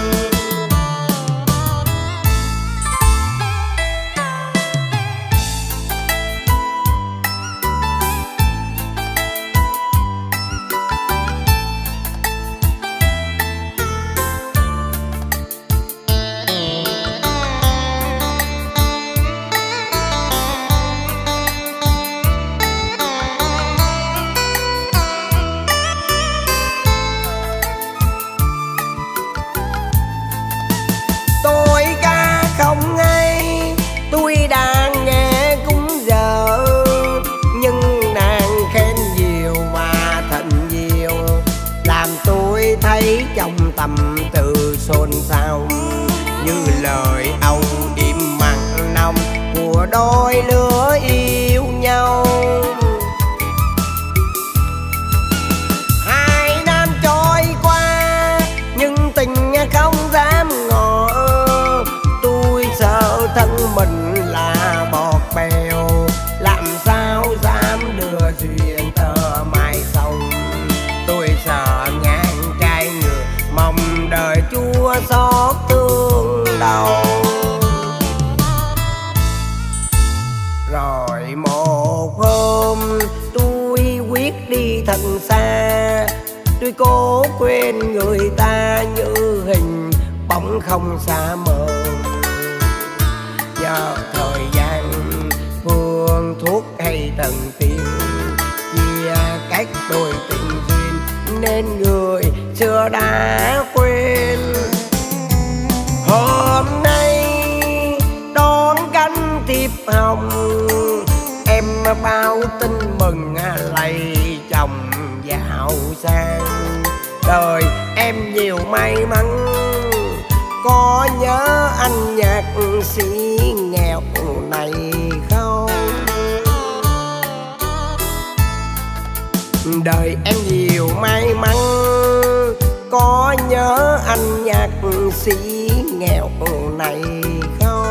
Speaker 1: Trong tâm tư xôn xao như lời âu im mặn nồng của đôi lứa yêu nhau. Hai năm trôi qua nhưng tình không dám ngỏ, tôi sợ thân mình là bọt bèo, làm sao dám đưa duyên tơ mai sau. Tôi sợ ngàn trai ngược mong đời Chúa xót thương đau. Rồi một hôm biết đi thật xa, tôi cố quên người ta như hình bóng không xa mờ. Do thời gian phương thuốc hay thần tiên chia cách đôi tình duyên, nên người xưa đã quên. Hôm nay đón cánh thiệp hồng, em báo tin mừng lạy chồng giàu sang. Đời em nhiều may mắn, có nhớ anh nhạc sĩ nghèo này không? Đời em nhiều may mắn, có nhớ anh nhạc sĩ nghèo này không?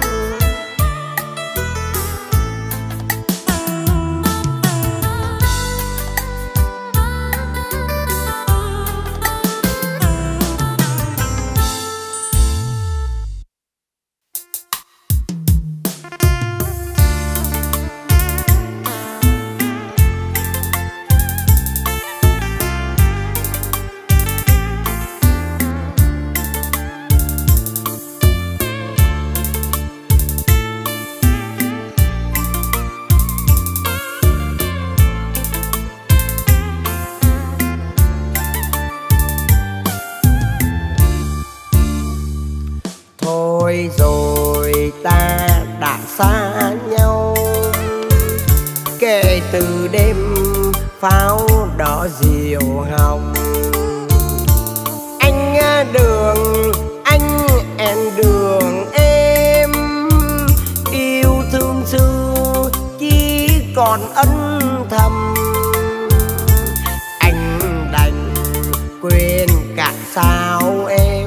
Speaker 1: Rồi ta đã xa nhau, kể từ đêm pháo đỏ diều hồng. Anh đường anh em đường em, yêu thương xưa chỉ còn ân thầm. Anh đành quên cả sao em,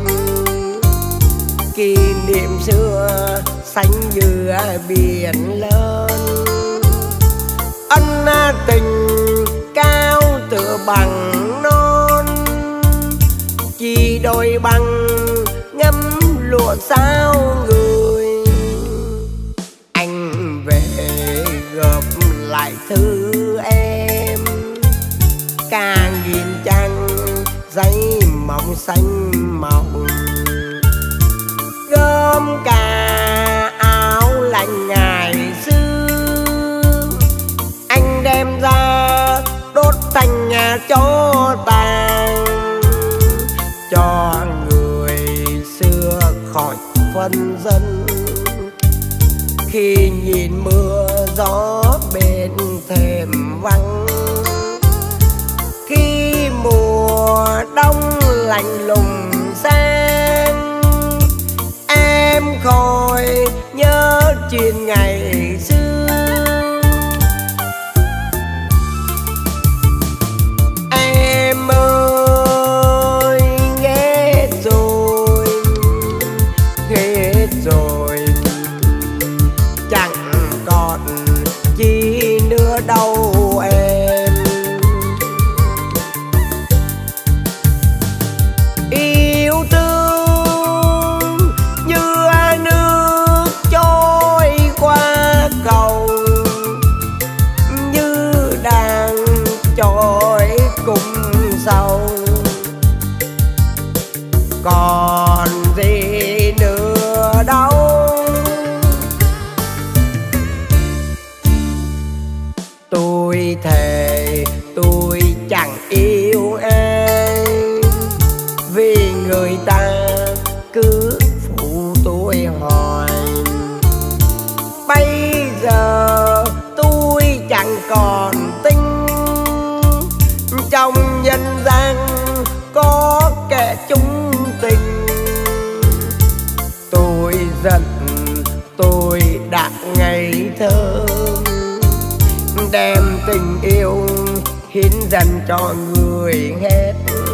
Speaker 1: kỷ niệm xưa xanh giữa biển lớn. Ân tình cao tựa bằng non, chỉ đôi bằng ngắm lụa sao người. Anh về gộp lại thư em, càng nghìn trang giấy mỏng xanh mỏng. Gom cả áo lạnh ngày xưa, anh đem ra đốt thành nhà cho tàn, cho người xưa khỏi phân dân. Khi nhìn mưa gió bên thềm vắng, khi mùa đông lạnh lùng sang, em khỏi nhớ chuyện ngày xưa. Em ơi nghe rồi, hết rồi, chẳng còn chi nữa đâu em. Yêu thương như nước trôi qua cầu, như đang trôi cùng sâu. Còn gì nữa đâu, tôi thề tôi chẳng yêu ai, vì người ta cứ phụ tôi hoài. Bây giờ tôi chẳng còn tin trong nhân gian có kẻ chung tình. Tôi giận tôi đã ngây thơ, đem tình yêu hiến dần cho người hết.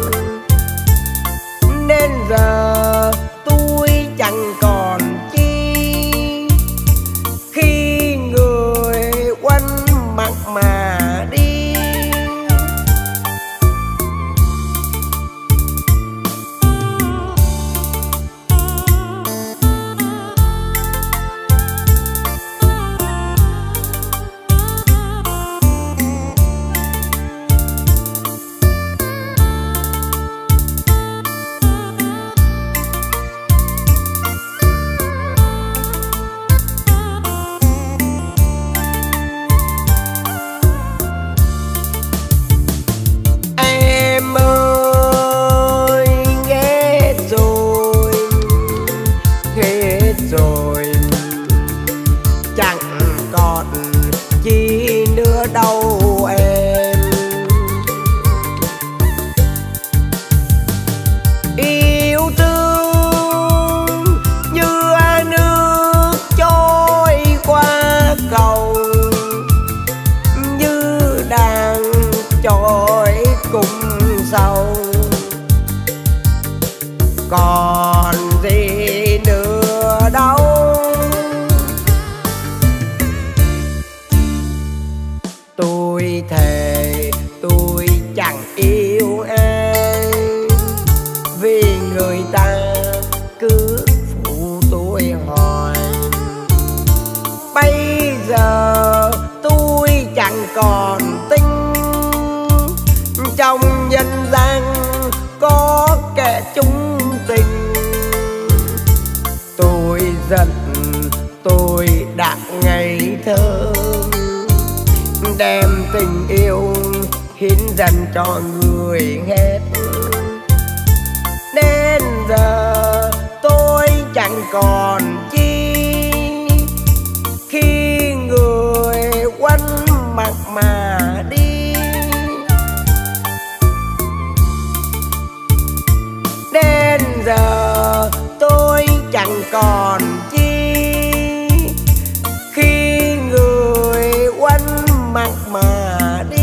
Speaker 1: Nên giờ tôi chẳng còn chi, khi người quên mặt mà đi. tôi thề tôi chẳng yêu ai, vì người ta cứ phụ tôi hoài. Bây giờ tôi chẳng còn tin trong nhân gian có kẻ chung tình. Tôi giận tôi đã ngây thơ, đem tình yêu hiến dần cho người hết. Đến giờ tôi chẳng còn chi khi người quấn mặt mà đi. Đến giờ tôi chẳng còn chi khi người quấn mặt mà đi.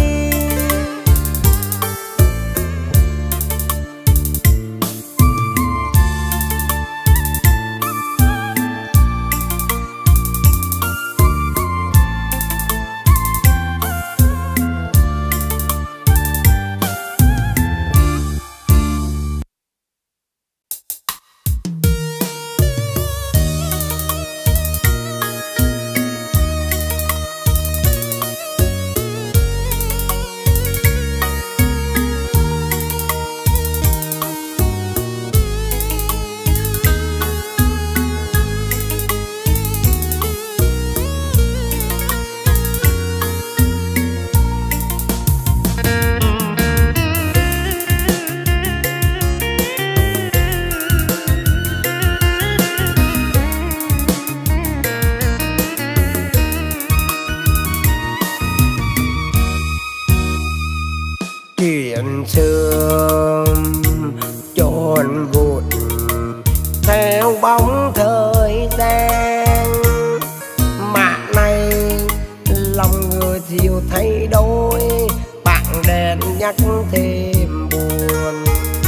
Speaker 1: Chuyện xưa chôn vụn theo bóng thời gian, mà nay lòng người chiều thay đổi, bạn đèn nhắc thêm buồn.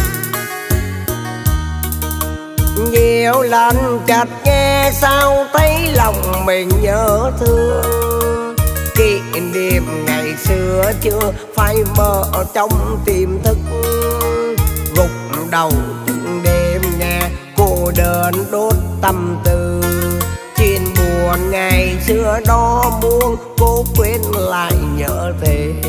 Speaker 1: Nhiều lần chợt nghe sao thấy lòng mình nhớ thương, kỷ niệm ngày xưa chưa phai mờ trong tiềm thức. Gục đầu từng đêm nghe cô đơn đốt tâm tư, chuyện buồn ngày xưa đó muốn cố quên lại nhớ thêm.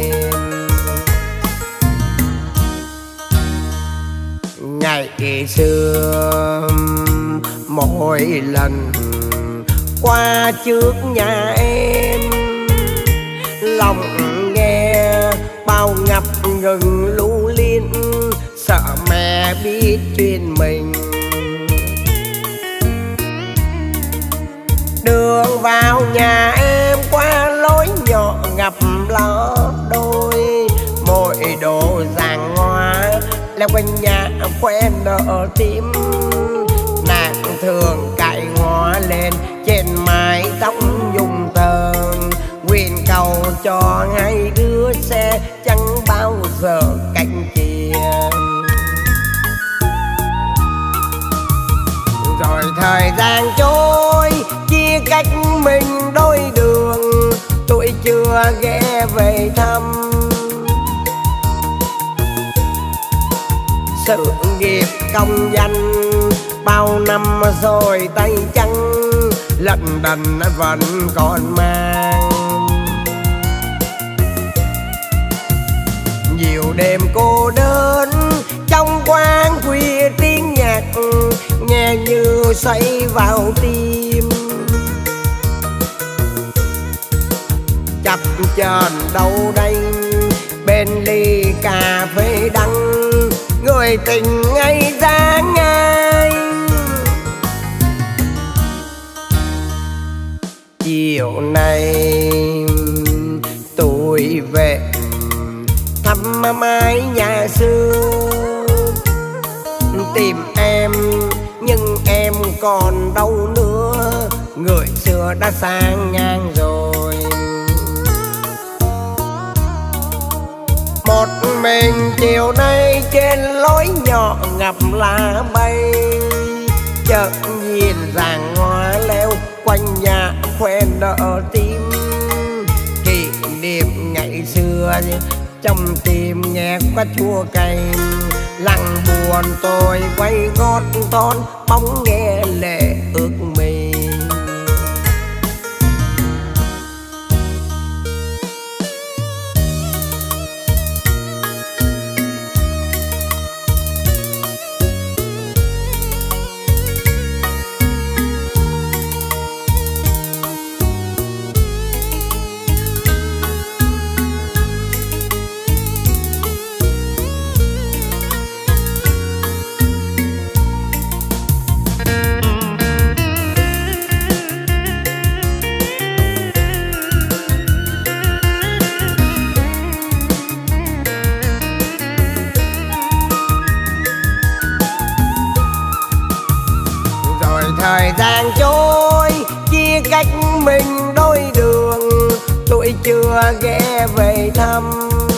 Speaker 1: Ngày xưa mỗi lần qua trước nhà em, lòng nghe bao ngập ngừng lưu liên, sợ mẹ biết chuyện mình. Đường vào nhà em qua lối nhỏ ngập ló đôi, mỗi đồ giàng hoa leo quanh nhà quen nở tím. Nàng thường cài hoa lên trên mái tóc dùng tờ, nguyện cầu cho hai đứa xe chẳng bao giờ cạnh chia. Rồi thời gian trôi chia cách mình đôi đường, tôi chưa ghé về thăm. Sự nghiệp công danh bao năm rồi tay trắng, lận đận vẫn còn mang. Nhiều đêm cô đơn trong quán khuya, tiếng nhạc nghe như xoay vào tim. Chập chờn đâu đây bên ly cà phê đắng, người tình ngây ra ngay. Chiều nay tôi về thăm mái nhà xưa, tìm em nhưng em còn đâu nữa, người xưa đã sang ngang rồi. Một mình chiều nay trên lối nhỏ ngập lá bay, chợt nhìn giàng hoa leo quanh nhà khoe nở tim. Kỷ niệm ngày ngày xưa, trong tim nghe có chua cay. Lặng buồn tôi quay gót thon, bóng nghe lệ ướt mi. Thời gian trôi chia cách mình đôi đường, tôi chưa ghé về thăm.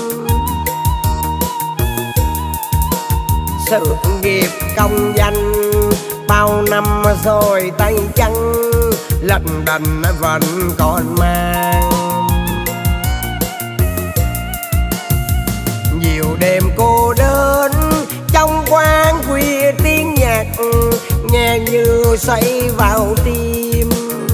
Speaker 1: Sự nghiệp công danh bao năm rồi tay trắng, lận đận vẫn còn mang. Nhiều đêm cô đơn trong quán khuya, tiếng nhạc nghe như xoay vào tim.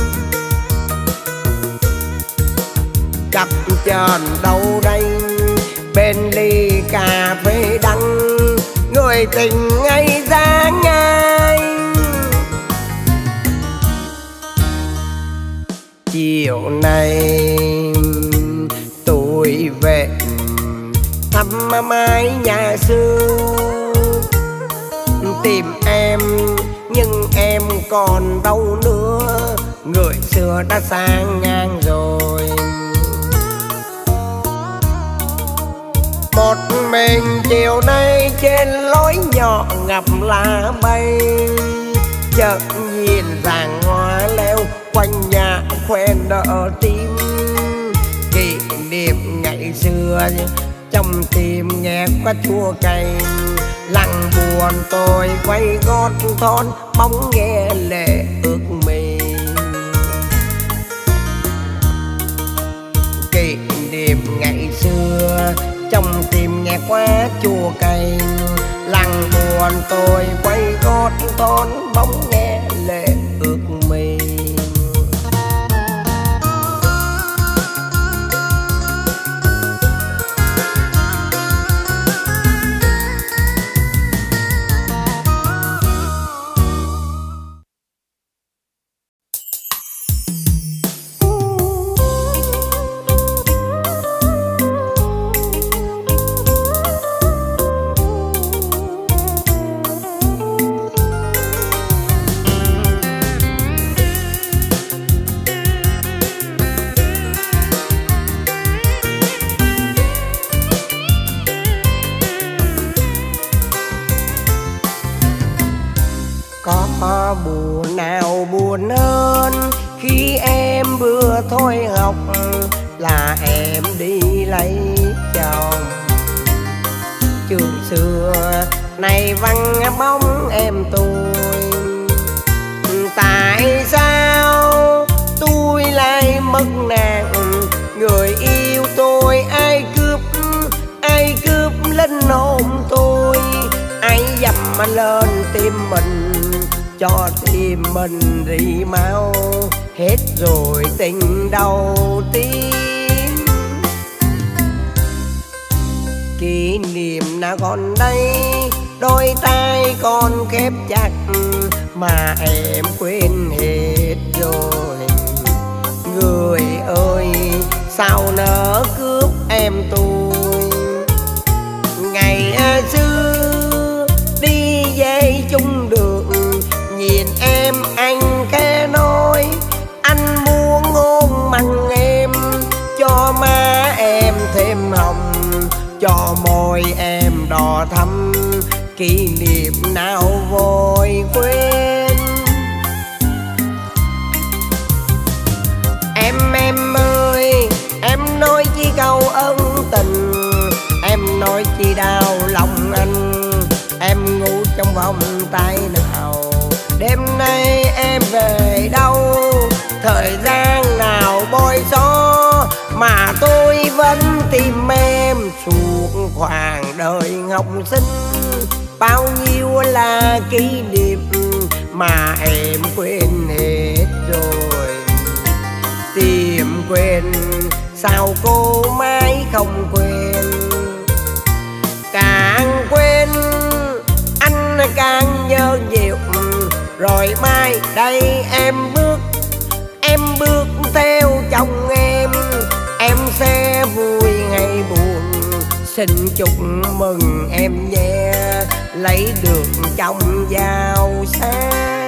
Speaker 1: Cặp tròn đâu đây bên ly cà phê đắng, người tình ngây ra ngay. Chiều nay tôi về thăm mái nhà xưa, tìm em nhưng em còn đâu nữa, người xưa đã sang ngang rồi. Một mình chiều nay trên lối nhỏ ngập lá bay, chợt nhìn dàn hoa leo quanh nhà khoe nở tim. Kỷ niệm ngày xưa trong tim nghe có chua cay. Lặng buồn tôi quay gót thon, bóng nghe lệ ướt mi. Kỷ niệm ngày xưa trong tim nghe quá chua cay. Lặng buồn tôi quay gót thon, bóng nghe lệ ướt mi. Có buồn nào buồn hơn khi em bữa thôi học là em đi lấy chồng. Trường xưa này vắng bóng em tôi, tại sao tôi lại mất nàng? Người yêu tôi ai cướp, ai cướp linh hồn tôi, ai dầm lên tim mình, cho tim mình rỉ máu. Hết rồi tình đầu tiên, kỷ niệm nào còn đây, đôi tay còn khép chặt mà em quên hết rồi. Người ơi sao nỡ cướp em tôi, ngày xưa đi dây chung đường, nhìn em anh khẽ nói anh muốn hôn mặn em, cho má em thêm hồng, cho môi em đỏ thắm, kỷ niệm nào vội quên. Em em ơi em nói chi câu ân tình, em nói chi đau lòng anh, em ngủ trong vòng tay nào. Đêm nay em về đâu, thời gian nào bôi xóa mà tôi vẫn tìm em suốt khoảng đời học sinh. Bao nhiêu là kỷ niệm mà em quên hết rồi. Tìm quên sao cô mãi không quên. Càng quên anh càng nhớ nhiều. Rồi mai đây em bước, em bước theo chồng em. Em sẽ vui hay buồn, xin chúc mừng em nhé, lấy được chồng giàu sang.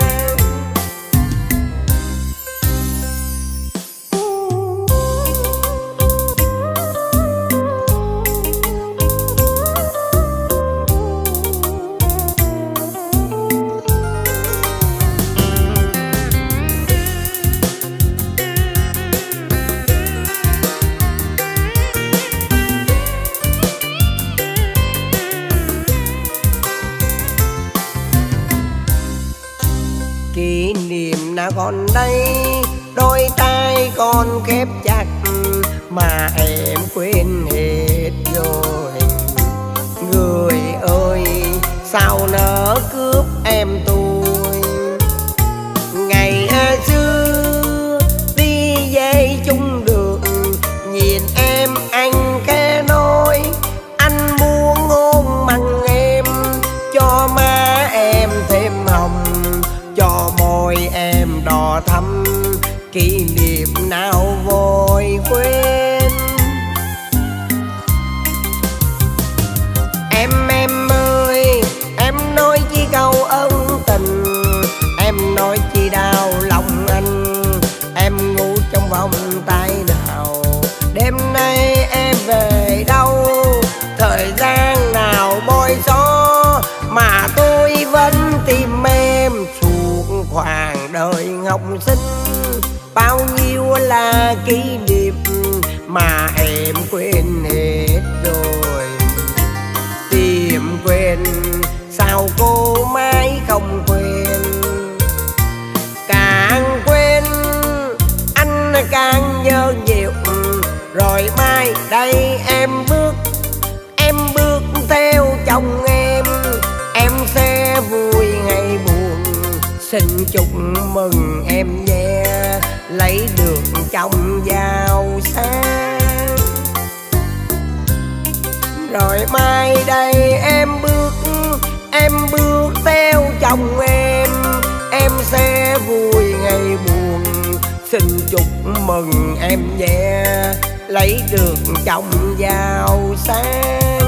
Speaker 1: Kỷ niệm nào còn đây, đôi tay con khép chặt mà em quên hết rồi. Người ơi sao nỡ cướp em tôi. Ngày xưa đi về chung đường, nhìn em anh khẽ nói anh muốn hôn mặn em, cho má em thêm hồng, cho môi em đỏ thắm. Kỷ niệm nào vội quên. Em em ơi, em nói chi câu ân tình, em nói chi đau lòng anh. Em ngủ trong vòng tay nào, đêm nay em về đâu. Thời gian nào bôi xóa mà tôi vẫn tìm em suốt khoảng đời học sinh. Bao nhiêu là kỷ niệm mà em quên hết rồi. Tìm quên sao cô mãi không quên. Càng quên anh càng nhớ nhiều. Rồi mai đây em bước, em bước theo chồng em. Em sẽ vui hay buồn, xin chúc mừng em nhé, lấy được chồng giàu sang. Rồi mai đây em bước, em bước theo chồng em. Em sẽ vui hay buồn, xin chúc mừng em nhé, lấy được chồng giàu sang.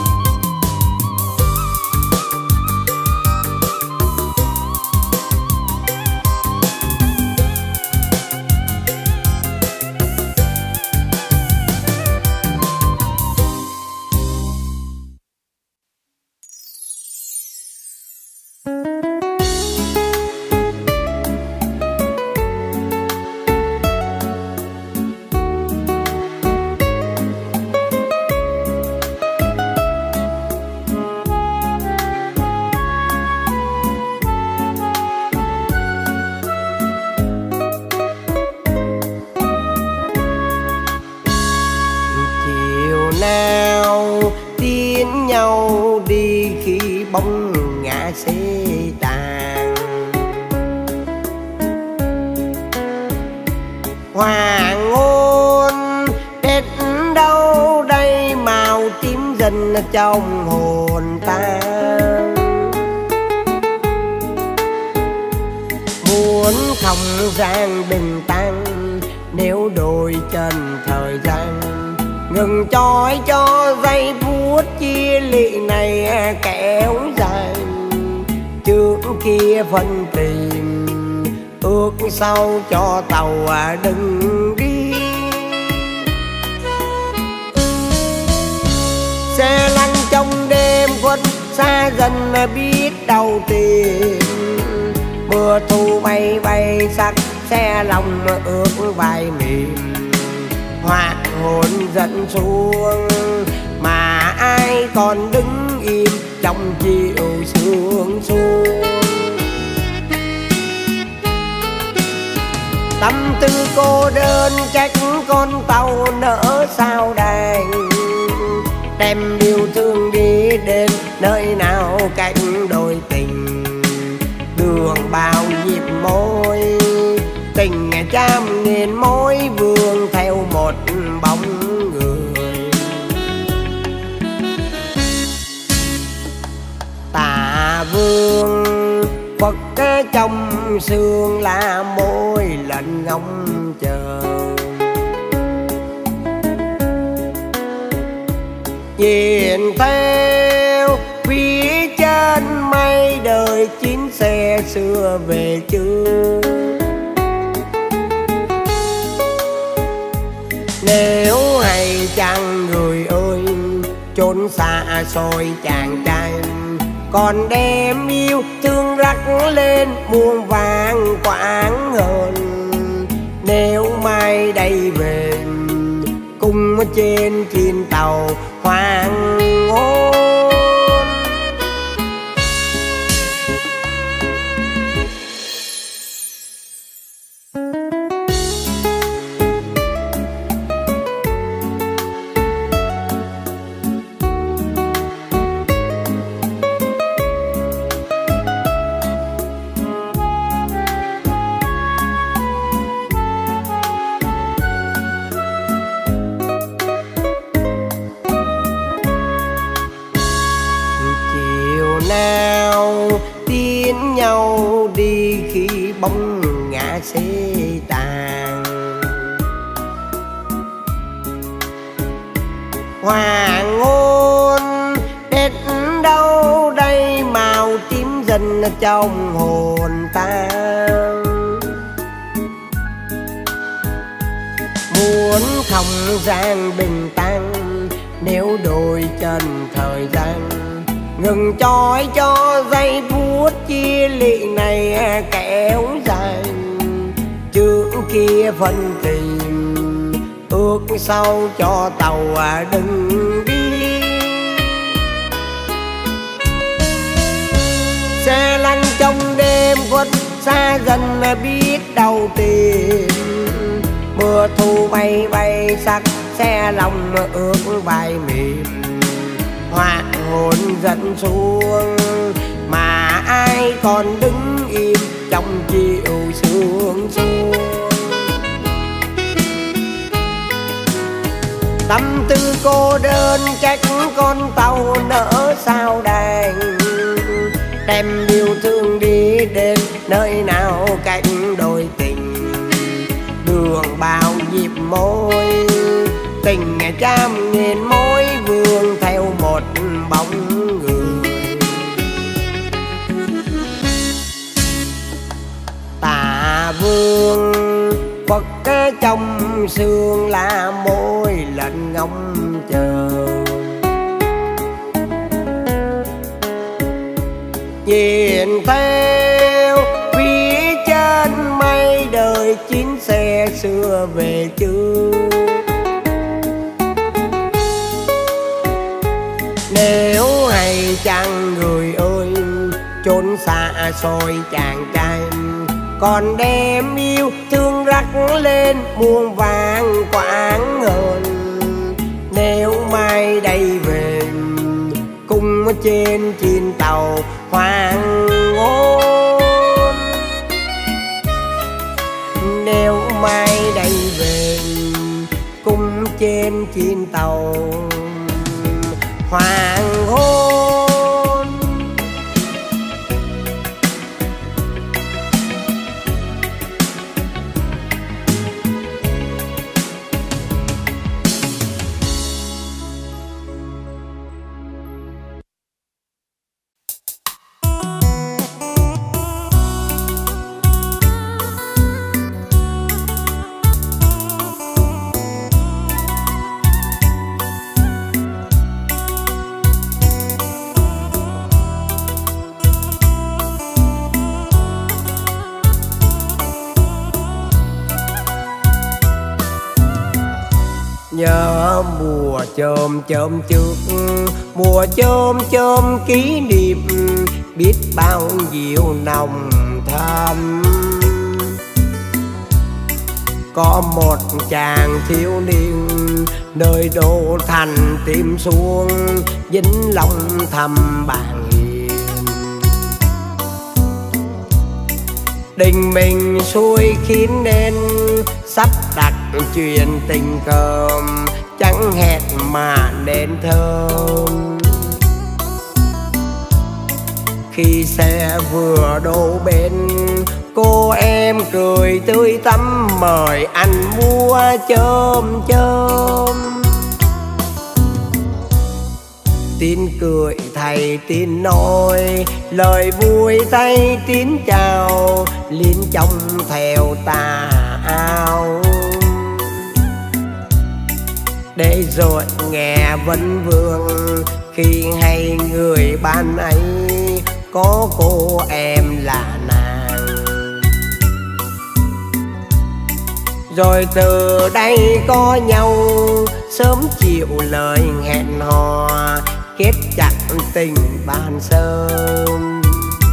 Speaker 1: Bóng ngã xế tàn, hoàng hôn đến đâu đây màu tím dần trong hồn ta. Muốn không gian bình tĩnh, nếu đôi chân thời gian ngừng trói cho giây phút chia lị này kéo dài. Trước kia phân tìm ước sau cho tàu đừng đi. Xe lăn trong đêm khuất xa dần biết đâu tìm. Mưa thu bay bay sắc xe lòng ướt vai mềm. Hoàng hôn dẫn xuống mà ai còn đứng im trong chiều sương xuống. Tâm tư cô đơn trách con tàu nỡ sao đành, đem yêu thương đi đến nơi nào cạnh đôi tình. Đường bao nhịp môi tình trăm nghìn mối vương theo một bóng người. Tà vương Phật trong xương là môi lạnh ngóng chờ, nhìn theo phía trên mây đời chuyến xe xưa về chưa. Nếu hay chăng người ơi trốn xa xôi chàng trai, còn đem yêu thương rắc lên muôn vàng quãng hơn. Nếu mai đây về cùng trên chiên tàu hoàng hôn. Nào tiến nhau đi khi bóng ngã xế tàn, hoàng hôn đến đâu đây màu tím dần trong hồn ta. Muốn không gian bình tĩnh nếu đôi chân thời gian ngừng trói cho giây phút chia lị này kéo dài. Trước kia phân tình ước sau cho tàu đừng đi. Xe lăn trong đêm khuất xa dần biết đâu tìm. Mưa thu bay bay sắc xe lòng ước vai mềm. Hoàng hôn dẫn xuống mà ai còn đứng im trong chiều sương xuống. Tâm tư cô đơn trách con tàu nỡ sao đành, đem yêu thương đi đến nơi nào cạnh đôi tình. Đường bao nhịp môi tình trăm nghìn mối vương theo một bóng người. Tà vương Phật trong xương là môi lạnh ngóng chờ, nhìn theo phía trên mây đời chuyến xe xưa về chưa. Nếu hay chăng người ơi trốn xa xôi chàng trai, còn đem yêu thương rắc lên muôn vàng quãng hơn. Nếu mai đây về cùng trên chiên tàu hoàng hôn. Nếu mai đây về cùng trên chiên tàu hoàng hôn. Nhớ mùa chôm chôm trước, mùa chôm chôm kỷ niệm biết bao nhiêu nồng thắm. Có một chàng thiếu niên nơi đô thành tìm xuống, dính lòng thầm bàn hiền. Đình mình xuôi khiến nên sắp đặt chuyện tình cơm, chẳng hẹn mà nên thơm. Khi xe vừa đổ bên, cô em cười tươi tắn mời anh mua chôm chôm. Tín cười thầy tín nói lời vui thay tín chào, liên trong theo tà áo. Để rồi nghe vấn vương khi hay người ban ấy có cô em là nàng. Rồi từ đây có nhau sớm chiều lời hẹn hò, kết chặt tình ban sớm.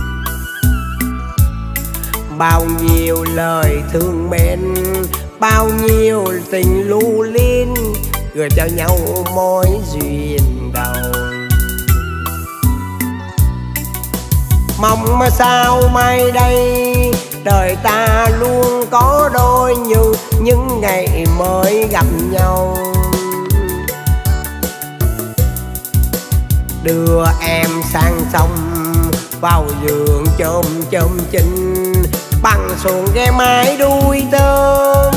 Speaker 1: Bao nhiêu lời thương mến, bao nhiêu tình lưu luyến, gửi cho nhau mối duyên đầu. Mong mà sao mai đây đời ta luôn có đôi như những ngày mới gặp nhau. Đưa em sang sông vào giường chôm chôm chinh, bằng xuồng ghe mái đuôi tôm.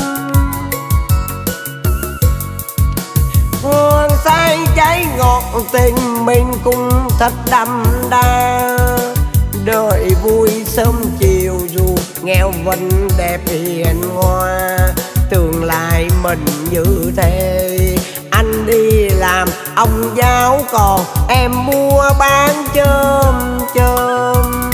Speaker 1: Hương say cháy ngọt tình mình cũng thật đậm đà, đời vui sớm chiều dù nghèo vẫn đẹp hiền hoa. Tương lai mình như thế, anh đi làm ông giáo còn em mua bán chôm chôm.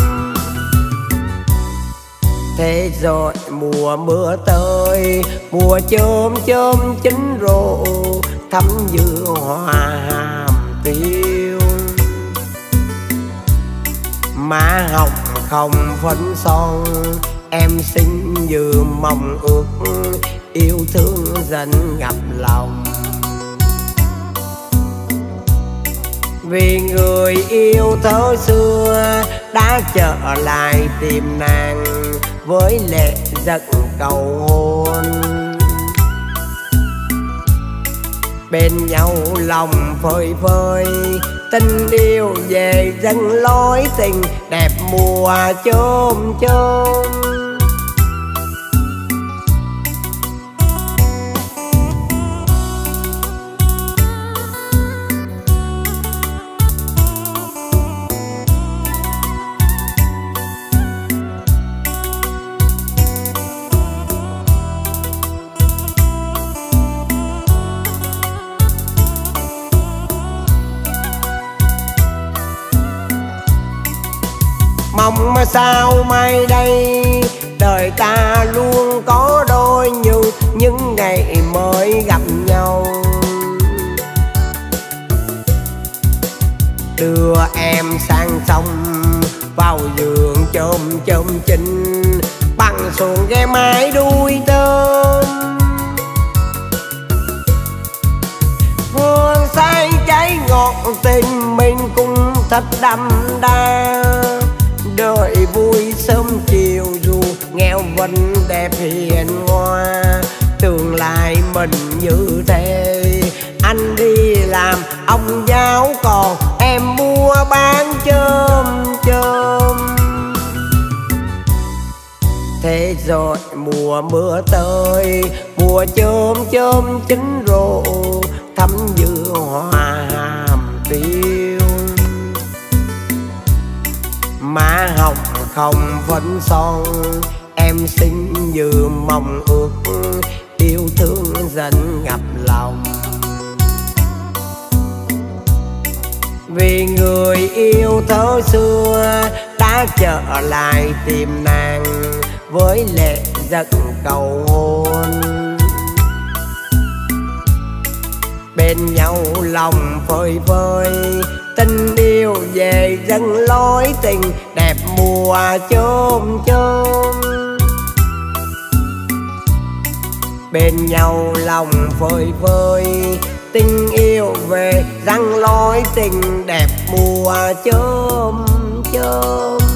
Speaker 1: Thế rồi mùa mưa tới, mùa chôm chôm chín rộ, thắm như hoa hàm tiêu. Má hồng không phấn son, em xinh như mong ước, yêu thương dần ngập lòng. Vì người yêu thơ xưa đã trở lại tìm nàng, với lệ giận cầu hôn. Bên nhau lòng phơi phới, tình yêu về dâng lối tình đẹp mùa chôm chôm. Mong mà sao mai đây đời ta luôn có đôi như những ngày mới gặp nhau. Đưa em sang sông vào giường chôm chôm chinh, bằng xuồng ghe mái đuôi tôm. Hương say cháy ngọt tình mình cũng thật đậm đà, đời vui sớm chiều dù nghèo vẫn đẹp hiền hoa. Tương lai mình như thế, anh đi làm ông giáo còn em mua bán chôm chôm. Thế rồi mùa mưa tới, mùa chôm chôm chín rộ, thắm như hoa hàm tiêu. Má hồng không phấn son, em xinh như mong ước, yêu thương dần ngập lòng. Vì người yêu thơ xưa đã trở lại tìm nàng, với lệ giận cầu hôn. Bên nhau lòng phơi phới, tình yêu về dâng lối tình đẹp mùa chôm chôm. bên nhau lòng phơi phới. Tình yêu về răng lối tình đẹp mùa chớm chớm.